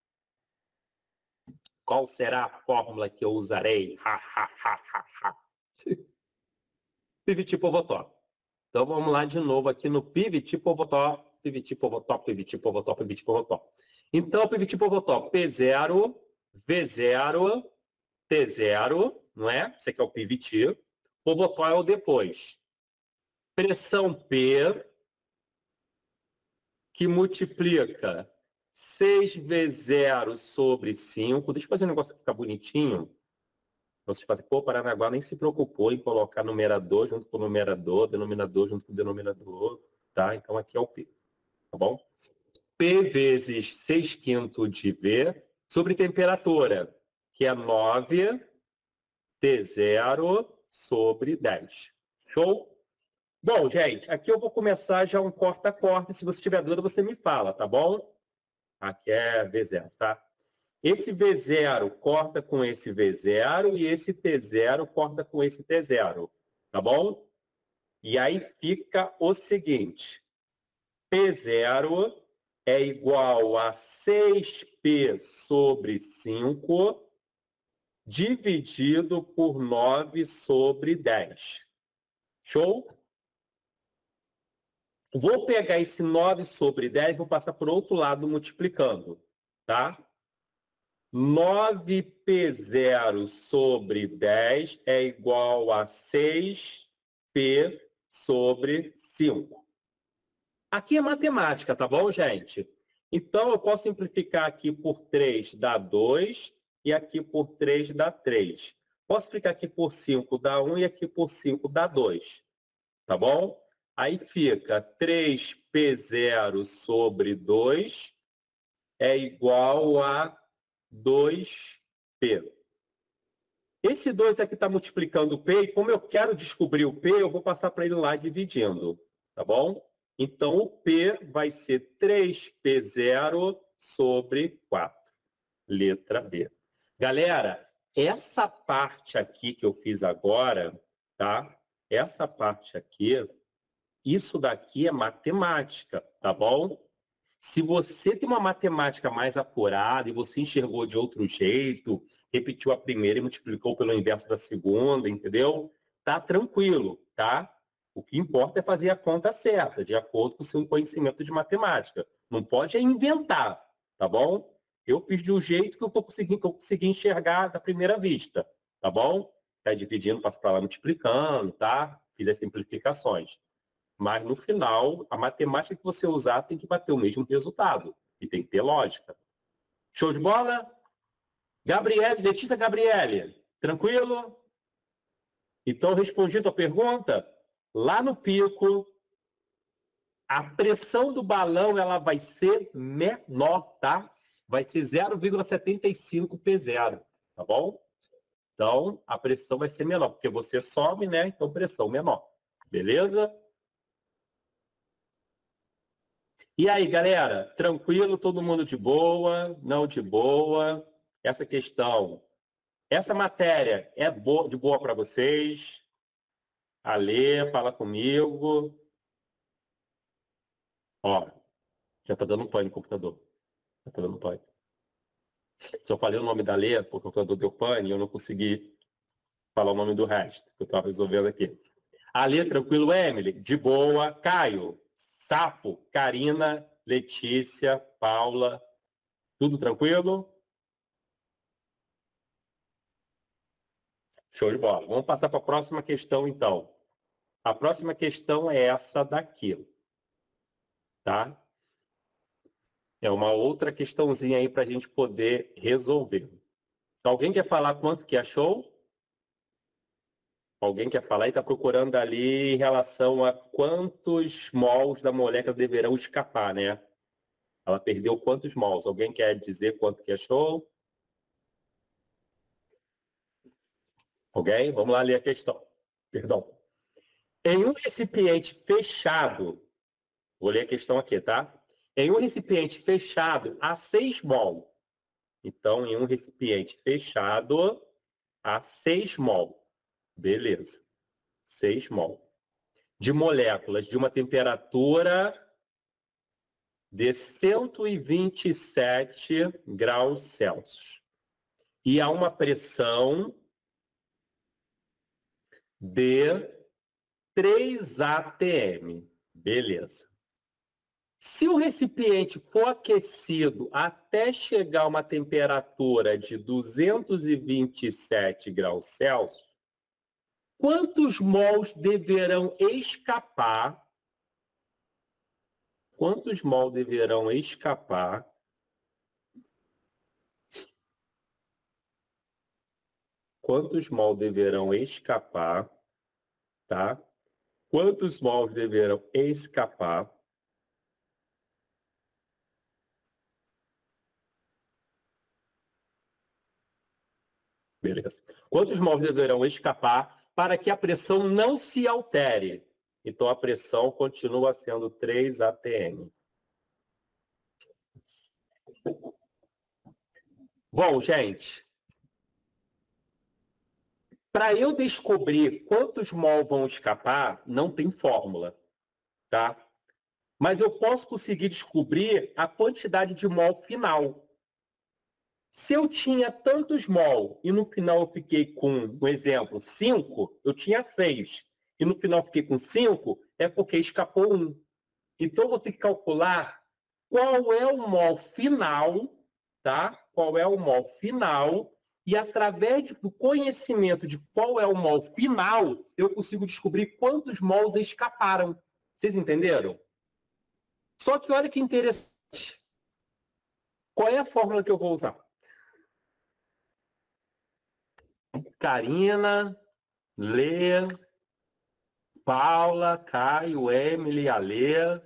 Qual será a fórmula que eu usarei? Ha, ha, ha, ha, ha. Pivot Povotó. Então vamos lá de novo aqui no Pivot Povotó, Pivot Povotó, Pivot Povotó, Pivot Povotó. Então, Pivot Povotó, P zero, V zero, T zero, não é? Esse aqui é o Pivot. Povotó é o depois. Pressão P, que multiplica seis V zero sobre cinco. Deixa eu fazer um negócio que ficar bonitinho. Vocês fazem, pô, Paranaguá nem se preocupou em colocar numerador junto com o numerador, denominador junto com o denominador, tá? Então aqui é o P, tá bom? P vezes seis quintos de V sobre temperatura, que é nove T zero sobre dez. Show? Bom, gente, aqui eu vou começar já um corta-corta. Se você tiver dúvida, você me fala, tá bom? Aqui é V zero, tá? Esse V zero corta com esse V zero e esse T zero corta com esse T zero, tá bom? E aí fica o seguinte, P zero é igual a seis P sobre cinco dividido por nove sobre dez. Show? Vou pegar esse nove sobre dez e vou passar por outro lado multiplicando, tá? nove P zero sobre dez é igual a seis P sobre cinco. Aqui é matemática, tá bom, gente? Então, eu posso simplificar aqui por três, dá dois, e aqui por três dá três. Posso simplificar aqui por cinco, dá um, e aqui por cinco dá dois. Tá bom? Aí fica três P zero sobre dois é igual a dois P. Esse dois aqui está multiplicando o P, e como eu quero descobrir o P, eu vou passar para ele lá dividindo, tá bom? Então, o P vai ser três P zero sobre quatro. Letra B. Galera, essa parte aqui que eu fiz agora, tá? Essa parte aqui, isso daqui é matemática, tá bom? Se você tem uma matemática mais apurada e você enxergou de outro jeito, repetiu a primeira e multiplicou pelo inverso da segunda, entendeu? Tá tranquilo, tá? O que importa é fazer a conta certa, de acordo com o seu conhecimento de matemática. Não pode é inventar, tá bom? Eu fiz de um jeito que eu, tô conseguindo, que eu consegui enxergar da primeira vista, tá bom? Tá dividindo, passa para lá multiplicando, tá? Fiz as simplificações. Mas, no final, a matemática que você usar tem que bater o mesmo resultado. E tem que ter lógica. Show de bola? Gabriele, Letícia Gabriele, tranquilo? Então, respondi a tua pergunta. Lá no pico, a pressão do balão ela vai ser menor, tá? Vai ser zero vírgula setenta e cinco P zero, tá bom? Então, a pressão vai ser menor, porque você sobe, né? Então, pressão menor. Beleza? E aí, galera, tranquilo? Todo mundo de boa? Não de boa? Essa questão, essa matéria é boa, de boa para vocês? Alê, fala comigo. Ó, já tá dando pane no computador. Já tá dando pane. Se eu falei o nome da Alê, porque o computador deu pane, eu não consegui falar o nome do resto, que eu estava resolvendo aqui. Alê, tranquilo, Emily? De boa. Caio, Safo, Karina, Letícia, Paula, tudo tranquilo? Show de bola. Vamos passar para a próxima questão, então. A próxima questão é essa daqui. Tá? É uma outra questãozinha aí para a gente poder resolver. Alguém quer falar quanto que achou? Alguém quer falar e está procurando ali em relação a quantos mols da molécula deverão escapar, né? Ela perdeu quantos mols? Alguém quer dizer quanto que achou? Alguém? Vamos lá ler a questão. Perdão. Em um recipiente fechado, vou ler a questão aqui, tá? Em um recipiente fechado, há seis mol. Então, em um recipiente fechado, há seis mol. Beleza. seis mol. De moléculas de uma temperatura de cento e vinte e sete graus Celsius. E há uma pressão de três A T M. Beleza. Se o recipiente for aquecido até chegar a uma temperatura de duzentos e vinte e sete graus Celsius, quantos mols deverão escapar? Quantos mols deverão escapar Quantos mols deverão escapar, tá? Quantos mols deverão escapar Beleza. Quantos mols deverão escapar para que a pressão não se altere? Então, a pressão continua sendo três A T M. Bom, gente, para eu descobrir quantos mols vão escapar, não tem fórmula, tá? Mas eu posso conseguir descobrir a quantidade de mol final. Se eu tinha tantos mol e no final eu fiquei com, um exemplo, cinco, eu tinha seis. E no final eu fiquei com cinco, é porque escapou um. Então eu vou ter que calcular qual é o mol final, tá? Qual é o mol final, e através do conhecimento de qual é o mol final, eu consigo descobrir quantos mols escaparam. Vocês entenderam? Só que olha que interessante. Qual é a fórmula que eu vou usar? Karina, Lê, Paula, Caio, Emily, Alê.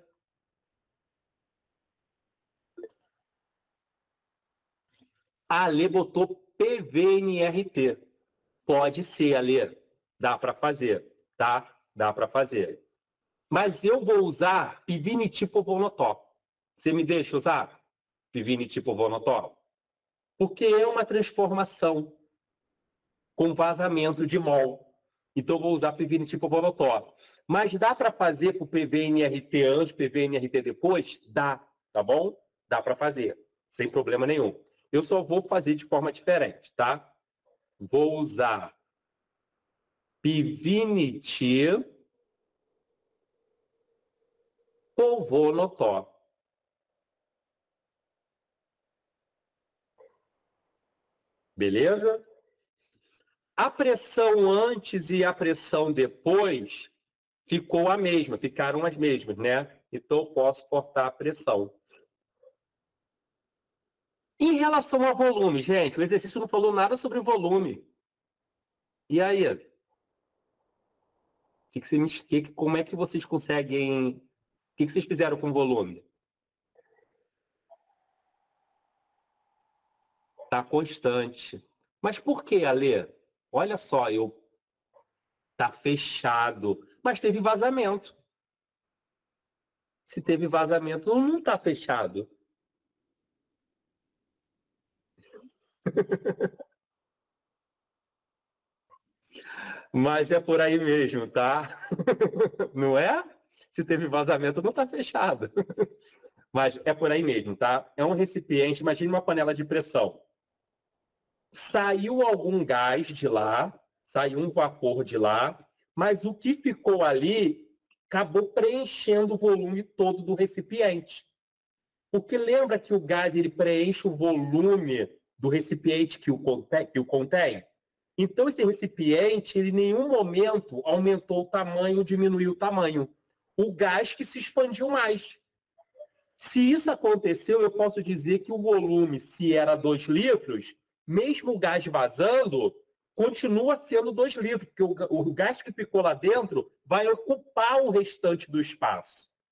A Alê botou P V N R T. Pode ser, Alê. Dá para fazer, tá? Dá para fazer. Mas eu vou usar Pivinitivovonotó. Você me deixa usar Pivinitivovonotó? Porque é uma transformação com vazamento de mol. Então, eu vou usar Pivinitivovonotó. Mas dá para fazer para o P V N R T antes, P V N R T depois? Dá, tá bom? Dá para fazer, sem problema nenhum. Eu só vou fazer de forma diferente, tá? Vou usar Pivinitivovonotó. Beleza? A pressão antes e a pressão depois ficou a mesma, ficaram as mesmas, né? Então, eu posso cortar a pressão. Em relação ao volume, gente, o exercício não falou nada sobre o volume. E aí? Que que você, que, como é que vocês conseguem... O que, que vocês fizeram com o volume? Está constante. Mas por que, Alê? Olha só, eu... Está fechado. Mas teve vazamento. Se teve vazamento, não está fechado. Mas é por aí mesmo, tá? Não é? Se teve vazamento, não está fechado. Mas é por aí mesmo, tá? É um recipiente, imagine uma panela de pressão. Saiu algum gás de lá, saiu um vapor de lá, mas o que ficou ali acabou preenchendo o volume todo do recipiente. Porque lembra que o gás ele preenche o volume do recipiente que o contém? Que o contém? Então, esse recipiente, ele, em nenhum momento, aumentou o tamanho ou diminuiu o tamanho. O gás que se expandiu mais. Se isso aconteceu, eu posso dizer que o volume, se era dois litros, mesmo o gás vazando, continua sendo dois litros, porque o, o gás que ficou lá dentro vai ocupar o restante do espaço.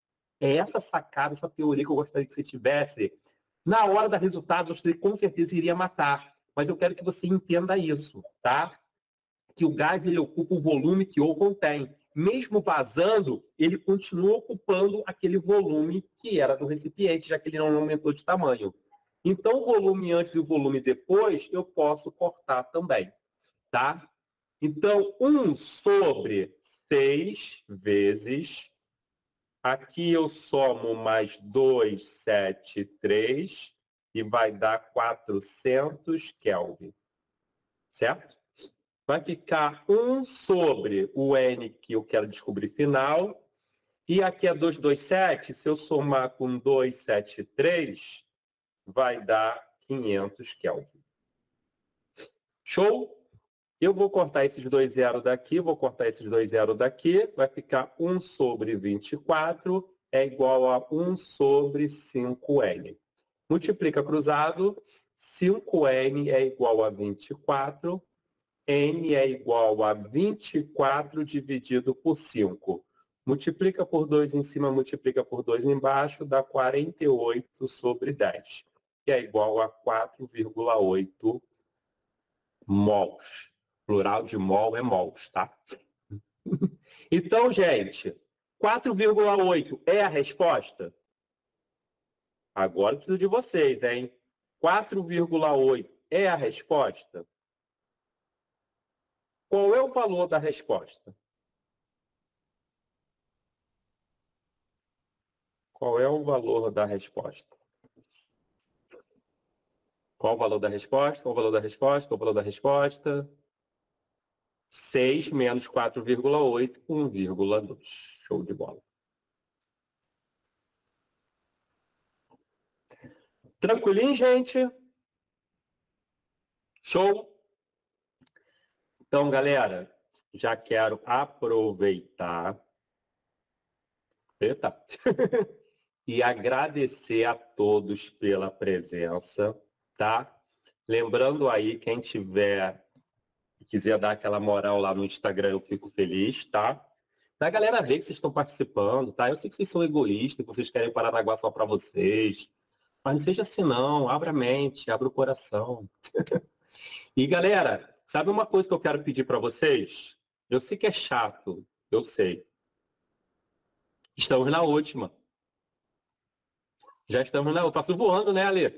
É essa sacada, essa teoria que eu gostaria que você tivesse. Na hora do resultado, você com certeza iria matar. Mas eu quero que você entenda isso, tá? Que o gás ele ocupa o volume que o contém. Mesmo vazando, ele continua ocupando aquele volume que era do recipiente, já que ele não aumentou de tamanho. Então, o volume antes e o volume depois, eu posso cortar também, tá? Então, um sobre seis vezes, aqui eu somo mais duzentos e setenta e três e vai dar quatrocentos Kelvin, certo? Vai ficar um sobre o N que eu quero descobrir final. E aqui é duzentos e vinte e sete, se eu somar com duzentos e setenta e três, vai dar quinhentos Kelvin. Show? Eu vou cortar esses dois zeros daqui, vou cortar esses dois zeros daqui, vai ficar um sobre vinte e quatro é igual a um sobre cinco N. Multiplica cruzado, cinco N é igual a vinte e quatro, N é igual a vinte e quatro dividido por cinco. Multiplica por dois em cima, multiplica por dois embaixo, dá quarenta e oito sobre dez, que é igual a quatro vírgula oito mols. Plural de mol é mols, tá? Então, gente, quatro vírgula oito é a resposta? Agora eu preciso de vocês, hein? quatro vírgula oito é a resposta? Qual é o valor da resposta? Qual é o valor da resposta? Qual o valor da resposta? Qual o valor da resposta? Qual o valor da resposta? seis menos quatro vírgula oito, um vírgula dois. Show de bola. Tranquilinho, gente? Show? Então, galera, já quero aproveitar Eita. e agradecer a todos pela presença, tá? Lembrando aí, quem tiver quiser dar aquela moral lá no Instagram, eu fico feliz, tá? Da galera ver que vocês estão participando, tá? Eu sei que vocês são egoístas, que vocês querem Paranaguá só para vocês. Mas não seja assim, não. Abra a mente, abra o coração. E, galera, sabe uma coisa que eu quero pedir para vocês? Eu sei que é chato, eu sei. Estamos na última. Já estamos na última. Passo voando, né, Ale?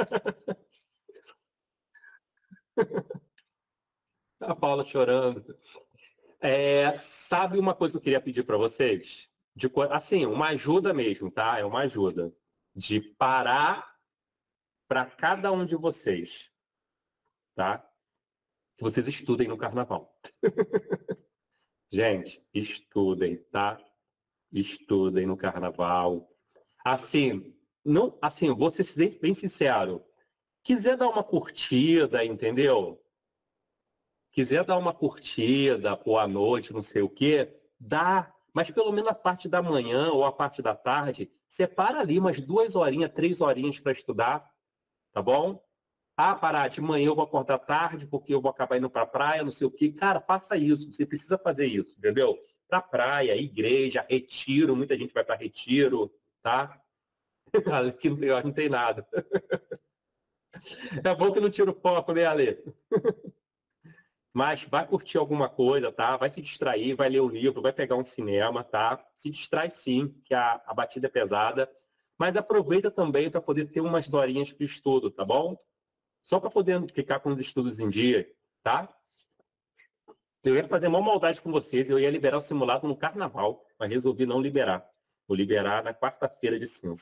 A Paula chorando. É, sabe uma coisa que eu queria pedir para vocês? De, assim, uma ajuda mesmo, tá? É uma ajuda. De parar para cada um de vocês, tá? Que vocês estudem no carnaval. Gente, estudem, tá? Estudem no carnaval. Assim, não, assim, vou ser bem sincero. Quiser dar uma curtida, entendeu? Quiser dar uma curtida ou à noite, não sei o quê, dá. Mas pelo menos a parte da manhã ou a parte da tarde, separa ali umas duas horinhas, três horinhas para estudar, tá bom? Ah, parar, de manhã eu vou acordar tarde porque eu vou acabar indo para a praia, não sei o quê. Cara, faça isso, você precisa fazer isso, entendeu? Para praia, igreja, retiro, muita gente vai para retiro, tá? Aqui não tem, não tem nada. É bom que não tira o foco, né, Ale? Mas vai curtir alguma coisa, tá? Vai se distrair, vai ler um livro, vai pegar um cinema, tá? Se distrai sim, que a, a batida é pesada. Mas aproveita também para poder ter umas horinhas para estudo, tá bom? Só para poder ficar com os estudos em dia, tá? Eu ia fazer uma maldade com vocês, eu ia liberar o simulado no carnaval, mas resolvi não liberar. Vou liberar na quarta-feira de cinza.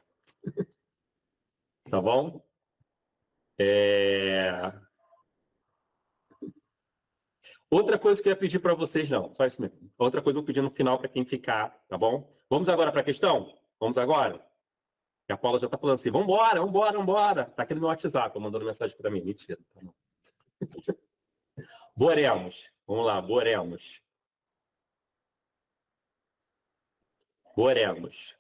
Tá bom? É... Outra coisa que eu ia pedir para vocês, não, só isso mesmo. Outra coisa eu vou pedir no final para quem ficar, tá bom? Vamos agora para a questão? Vamos agora? E a Paula já está falando assim, vambora, vambora, vambora. Tá aqui no meu WhatsApp, mandando mensagem para mim. Mentira. Tá bom. Boremos. Vamos lá, boremos. Boremos.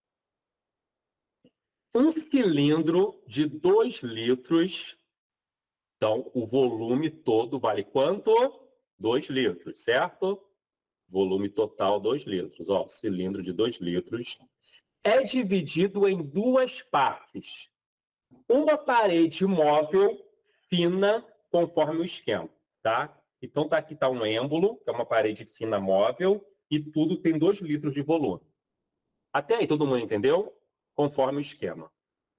Um cilindro de dois litros, então o volume todo vale quanto? dois litros, certo? Volume total, dois litros. Ó, cilindro de dois litros é dividido em duas partes. Uma parede móvel fina, conforme o esquema, tá? Então, tá, aqui está um êmbolo, que é uma parede fina móvel, e tudo tem dois litros de volume. Até aí, todo mundo entendeu? Conforme o esquema.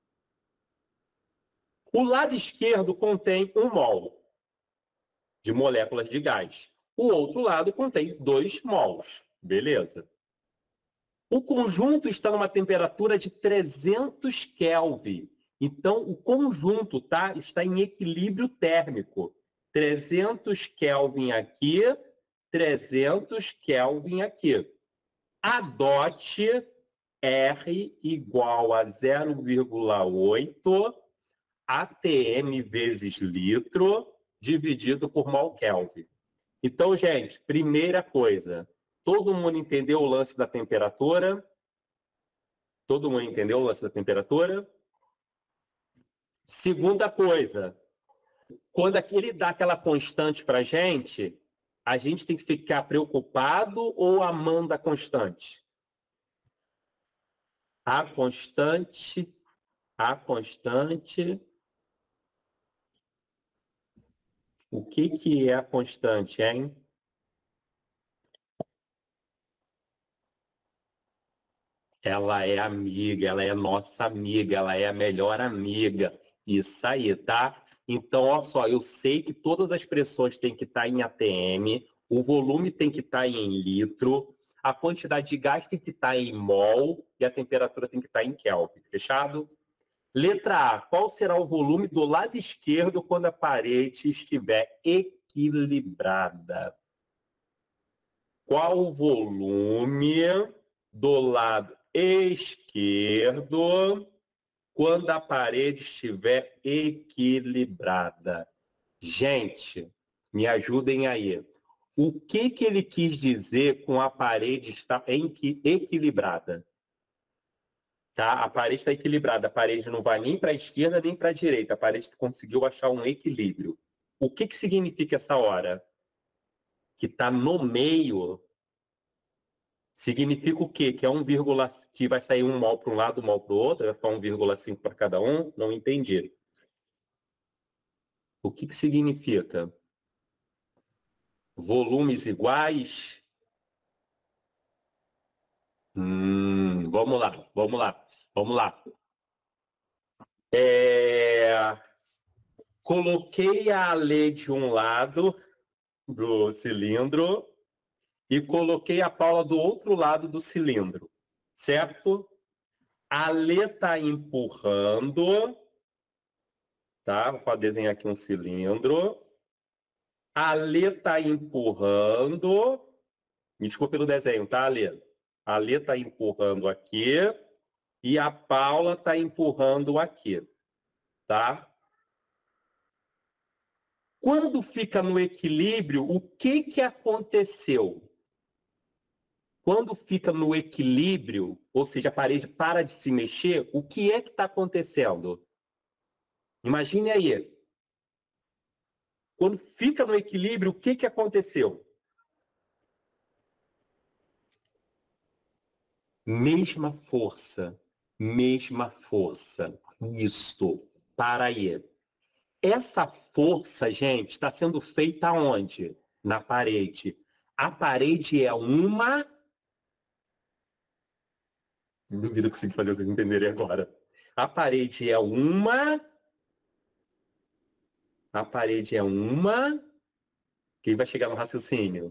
O lado esquerdo contém um mol de moléculas de gás. O outro lado contém dois mols. Beleza. O conjunto está numa temperatura de trezentos Kelvin. Então, o conjunto, tá, está em equilíbrio térmico. trezentos Kelvin aqui, trezentos Kelvin aqui. Adote R igual a zero vírgula oito A T M vezes litro dividido por mol Kelvin. Então, gente, primeira coisa, todo mundo entendeu o lance da temperatura? Todo mundo entendeu o lance da temperatura? Segunda coisa, quando ele dá aquela constante para a gente, a gente tem que ficar preocupado ou amando a constante? A constante, a constante. O que, que é a constante, hein? Ela é amiga, ela é nossa amiga, ela é a melhor amiga. Isso aí, tá? Então, olha só, eu sei que todas as pressões têm que estar em A T M, o volume tem que estar em litro, a quantidade de gás tem que estar em mol e a temperatura tem que estar em Kelvin. Fechado? Letra A. Qual será o volume do lado esquerdo quando a parede estiver equilibrada? Qual o volume do lado esquerdo quando a parede estiver equilibrada? Gente, me ajudem aí. O que, que ele quis dizer com a parede estar equilibrada? Tá? A parede está equilibrada. A parede não vai nem para a esquerda nem para a direita. A parede conseguiu achar um equilíbrio. O que, que significa essa hora? Que está no meio. Significa o quê? Que é um vírgula, que vai sair um mol para um lado, um mol para o outro, vai ficar um vírgula cinco para cada um? Não entendi. O que, que significa? Volumes iguais? Hum, vamos lá, vamos lá, vamos lá. É... Coloquei a Alê de um lado do cilindro e coloquei a Paula do outro lado do cilindro, certo? A Alê está empurrando, tá? Vou desenhar aqui um cilindro. A Alê está empurrando. Me desculpe pelo desenho, tá, Alê? A Alê está empurrando aqui e a Paula está empurrando aqui, tá? Quando fica no equilíbrio, o que, que aconteceu? Quando fica no equilíbrio, ou seja, a parede para de se mexer, o que é que está acontecendo? Imagine aí. Quando fica no equilíbrio, o que, que aconteceu? Mesma força, mesma força. Isso. Para aí. Essa força, gente, está sendo feita onde? Na parede. A parede é uma... Duvido que consiga fazer vocês entenderem agora. A parede é uma... A parede é uma... Quem vai chegar no raciocínio?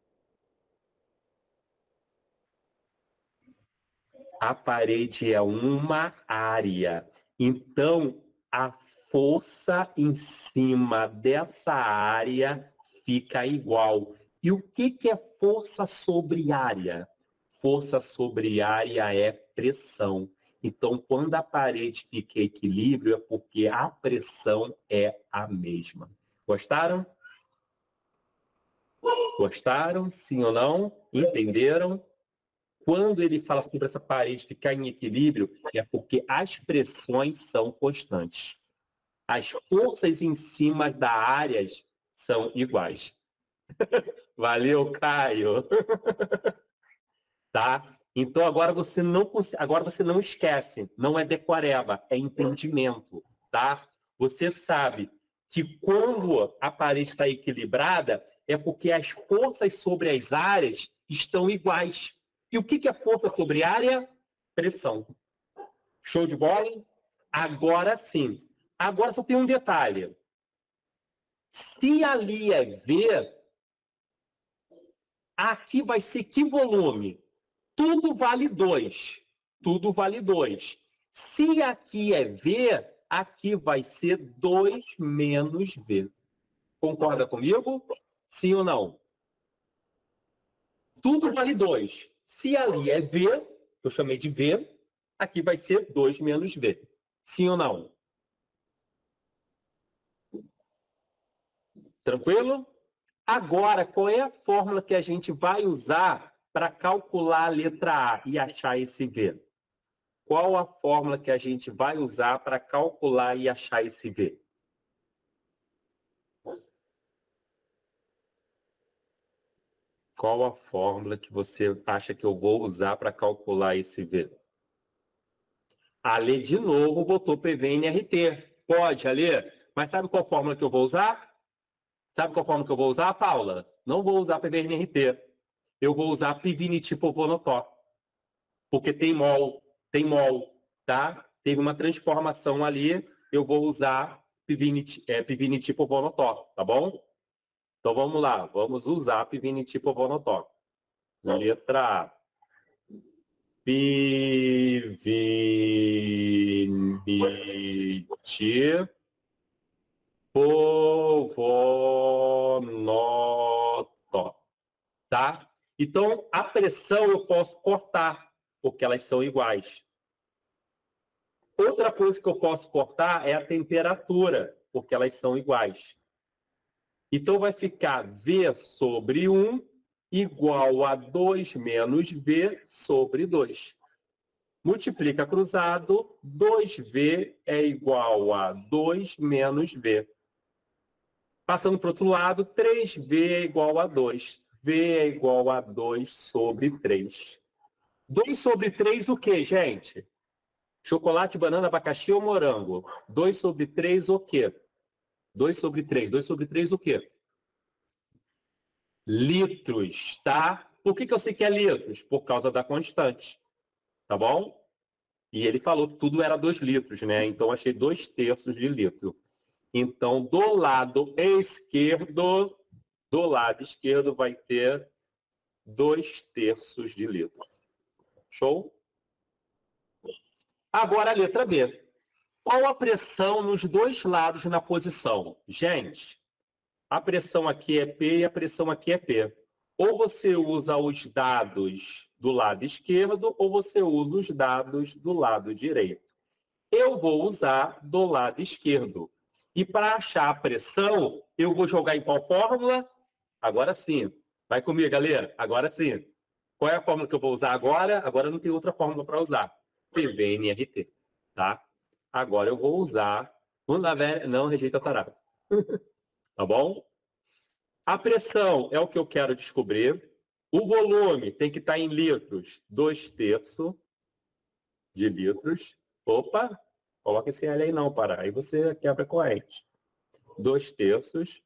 A parede é uma área. Então, a força em cima dessa área fica igual. E o que, que é força sobre área? Força sobre área é pressão. Então, quando a parede fica em equilíbrio, é porque a pressão é a mesma. Gostaram? Gostaram? Sim ou não? Entenderam? Quando ele fala sobre essa parede ficar em equilíbrio, é porque as pressões são constantes. As forças em cima das áreas são iguais. Valeu, Caio. Tá? Então, agora você não, agora você não esquece. Não é decoreba, é entendimento, tá? Você sabe que quando a parede está equilibrada, é porque as forças sobre as áreas estão iguais. E o que é força sobre área? Pressão. Show de bola? Agora sim. Agora só tem um detalhe. Se ali é V, aqui vai ser que volume? Tudo vale dois. Tudo vale dois. Se aqui é V, aqui vai ser dois menos V. Concorda comigo? Sim ou não? Tudo vale dois. Se ali é V, eu chamei de V, aqui vai ser dois menos V. Sim ou não? Tranquilo? Agora, qual é a fórmula que a gente vai usar para calcular a letra A e achar esse V? Qual a fórmula que a gente vai usar para calcular e achar esse V? Qual a fórmula que você acha que eu vou usar para calcular esse V? A Alê, de novo, botou P V N R T. Pode, Alê. Mas sabe qual fórmula que eu vou usar? Sabe qual fórmula que eu vou usar, Paula? Não vou usar P V N R T. Eu vou usar Piviniti Povonotó. Porque tem mol, tem mol, tá? Teve uma transformação ali, eu vou usar Piviniti, é, Piviniti Povonotó, tá bom? Então vamos lá, vamos usar Piviniti Povonotó. Letra A. Piviniti Povonotó. Tá? Então, a pressão eu posso cortar, porque elas são iguais. Outra coisa que eu posso cortar é a temperatura, porque elas são iguais. Então, vai ficar V sobre um igual a dois menos V sobre dois. Multiplica cruzado, dois V é igual a dois menos V. Passando para o outro lado, três V é igual a dois. V é igual a dois sobre três. dois sobre três o quê, gente? Chocolate, banana, abacaxi ou morango? dois sobre três o quê? dois sobre três. dois sobre três o quê? Litros, tá? Por que, que eu sei que é litros? Por causa da constante. Tá bom? E ele falou que tudo era dois litros, né? Então, achei dois terços de litro. Então, do lado esquerdo, do lado esquerdo vai ter dois terços de litro. Show? Agora a letra B. Qual a pressão nos dois lados na posição? Gente, a pressão aqui é P e a pressão aqui é P. Ou você usa os dados do lado esquerdo ou você usa os dados do lado direito. Eu vou usar do lado esquerdo. E para achar a pressão, eu vou jogar em qual fórmula? Agora sim. Vai comigo, galera. Agora sim. Qual é a fórmula que eu vou usar agora? Agora não tem outra fórmula para usar. P V N R T. Tá? Agora eu vou usar... Não rejeita tarado. Tá bom? A pressão é o que eu quero descobrir. O volume tem que estar em litros. Dois terços de litros. Opa! Coloca esse L aí não, para. Aí você quebra a corrente. Dois terços.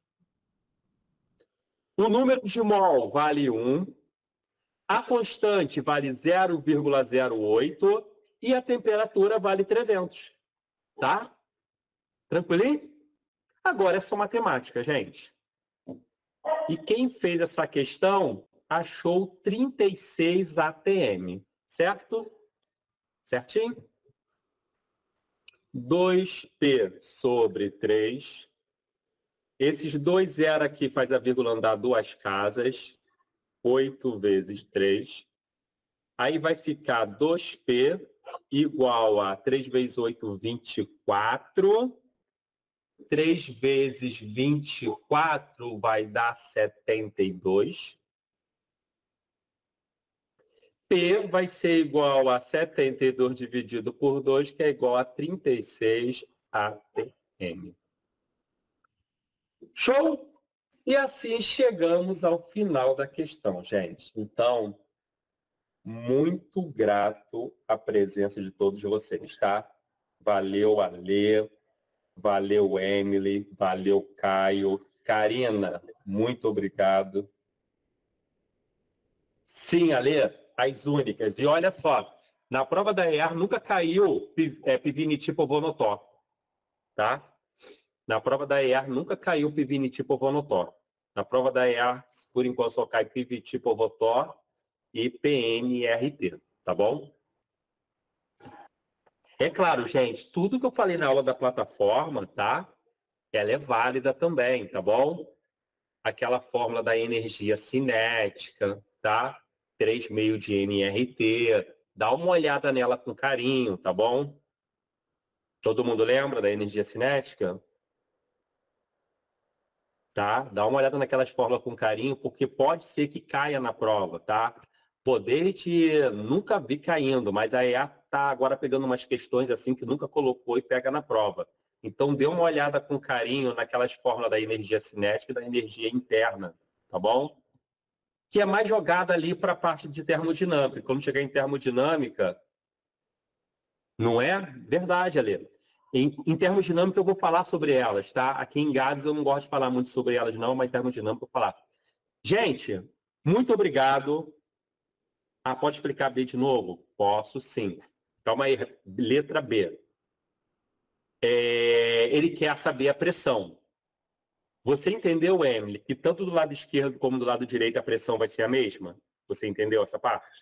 O número de mol vale um. A constante vale zero vírgula zero oito. E a temperatura vale trezentos. Tá? Tranquilinho? Agora é só matemática, gente. E quem fez essa questão achou trinta e seis A T M. Certo? Certinho? dois P sobre três. Esses dois zero aqui faz a vírgula andar duas casas. oito vezes três. Aí vai ficar dois P igual a três vezes oito, vinte e quatro. três vezes vinte e quatro vai dar setenta e dois. P vai ser igual a setenta e dois dividido por dois, que é igual a trinta e seis A T M. Show? E assim chegamos ao final da questão, gente. Então, muito grato à presença de todos vocês, tá? Valeu, Alê. Valeu, Emily. Valeu, Caio. Karina, muito obrigado. Sim, Alê, as únicas. E olha só, na prova da E A R nunca caiu é, Pivinitil-Povonotor, tá? Na prova da E A R nunca caiu Pivinitil-Povonotor. Na prova da E A R, por enquanto, só cai Pivinitil-Povonotor e P N R T, tá bom? É claro, gente, tudo que eu falei na aula da plataforma, tá? Ela é válida também, tá bom? Aquela fórmula da energia cinética, tá? três meio de N R T. Dá uma olhada nela com carinho, tá bom? Todo mundo lembra da energia cinética? Tá? Dá uma olhada naquelas fórmulas com carinho, porque pode ser que caia na prova, tá? Poder nunca vi caindo, mas a E A está agora pegando umas questões assim que nunca colocou e pega na prova. Então, dê uma olhada com carinho naquelas fórmulas da energia cinética e da energia interna, tá bom? Que é mais jogada ali para a parte de termodinâmica. Quando chegar em termodinâmica, não é? Verdade, Alê. Em, em termodinâmica, eu vou falar sobre elas, tá? Aqui em Gads eu não gosto de falar muito sobre elas, não, mas termodinâmica eu vou falar. Gente, muito obrigado. Ah, pode explicar B de novo? Posso, sim. Calma aí, letra B. É, ele quer saber a pressão. Você entendeu, Emily, que tanto do lado esquerdo como do lado direito a pressão vai ser a mesma? Você entendeu essa parte?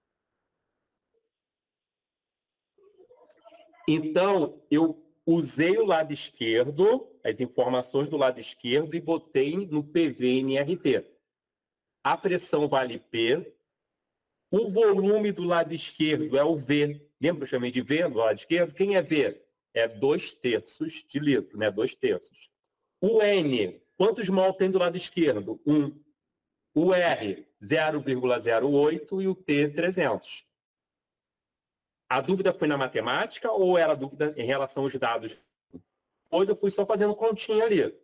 Então, eu usei o lado esquerdo, as informações do lado esquerdo, e botei no P V N R T. A pressão vale P. O volume do lado esquerdo é o V. Lembra que eu chamei de V do lado esquerdo? Quem é V? É dois terços de litro, né? Dois terços. O N, quantos mol tem do lado esquerdo? Um. O R, zero vírgula zero oito e o T, trezentos. A dúvida foi na matemática ou era dúvida em relação aos dados? Hoje eu fui só fazendo continha ali.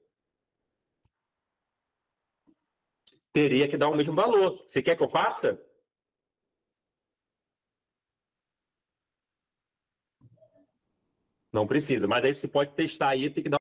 Teria que dar o mesmo valor. Você quer que eu faça? Não precisa, mas aí você pode testar aí, tem que dar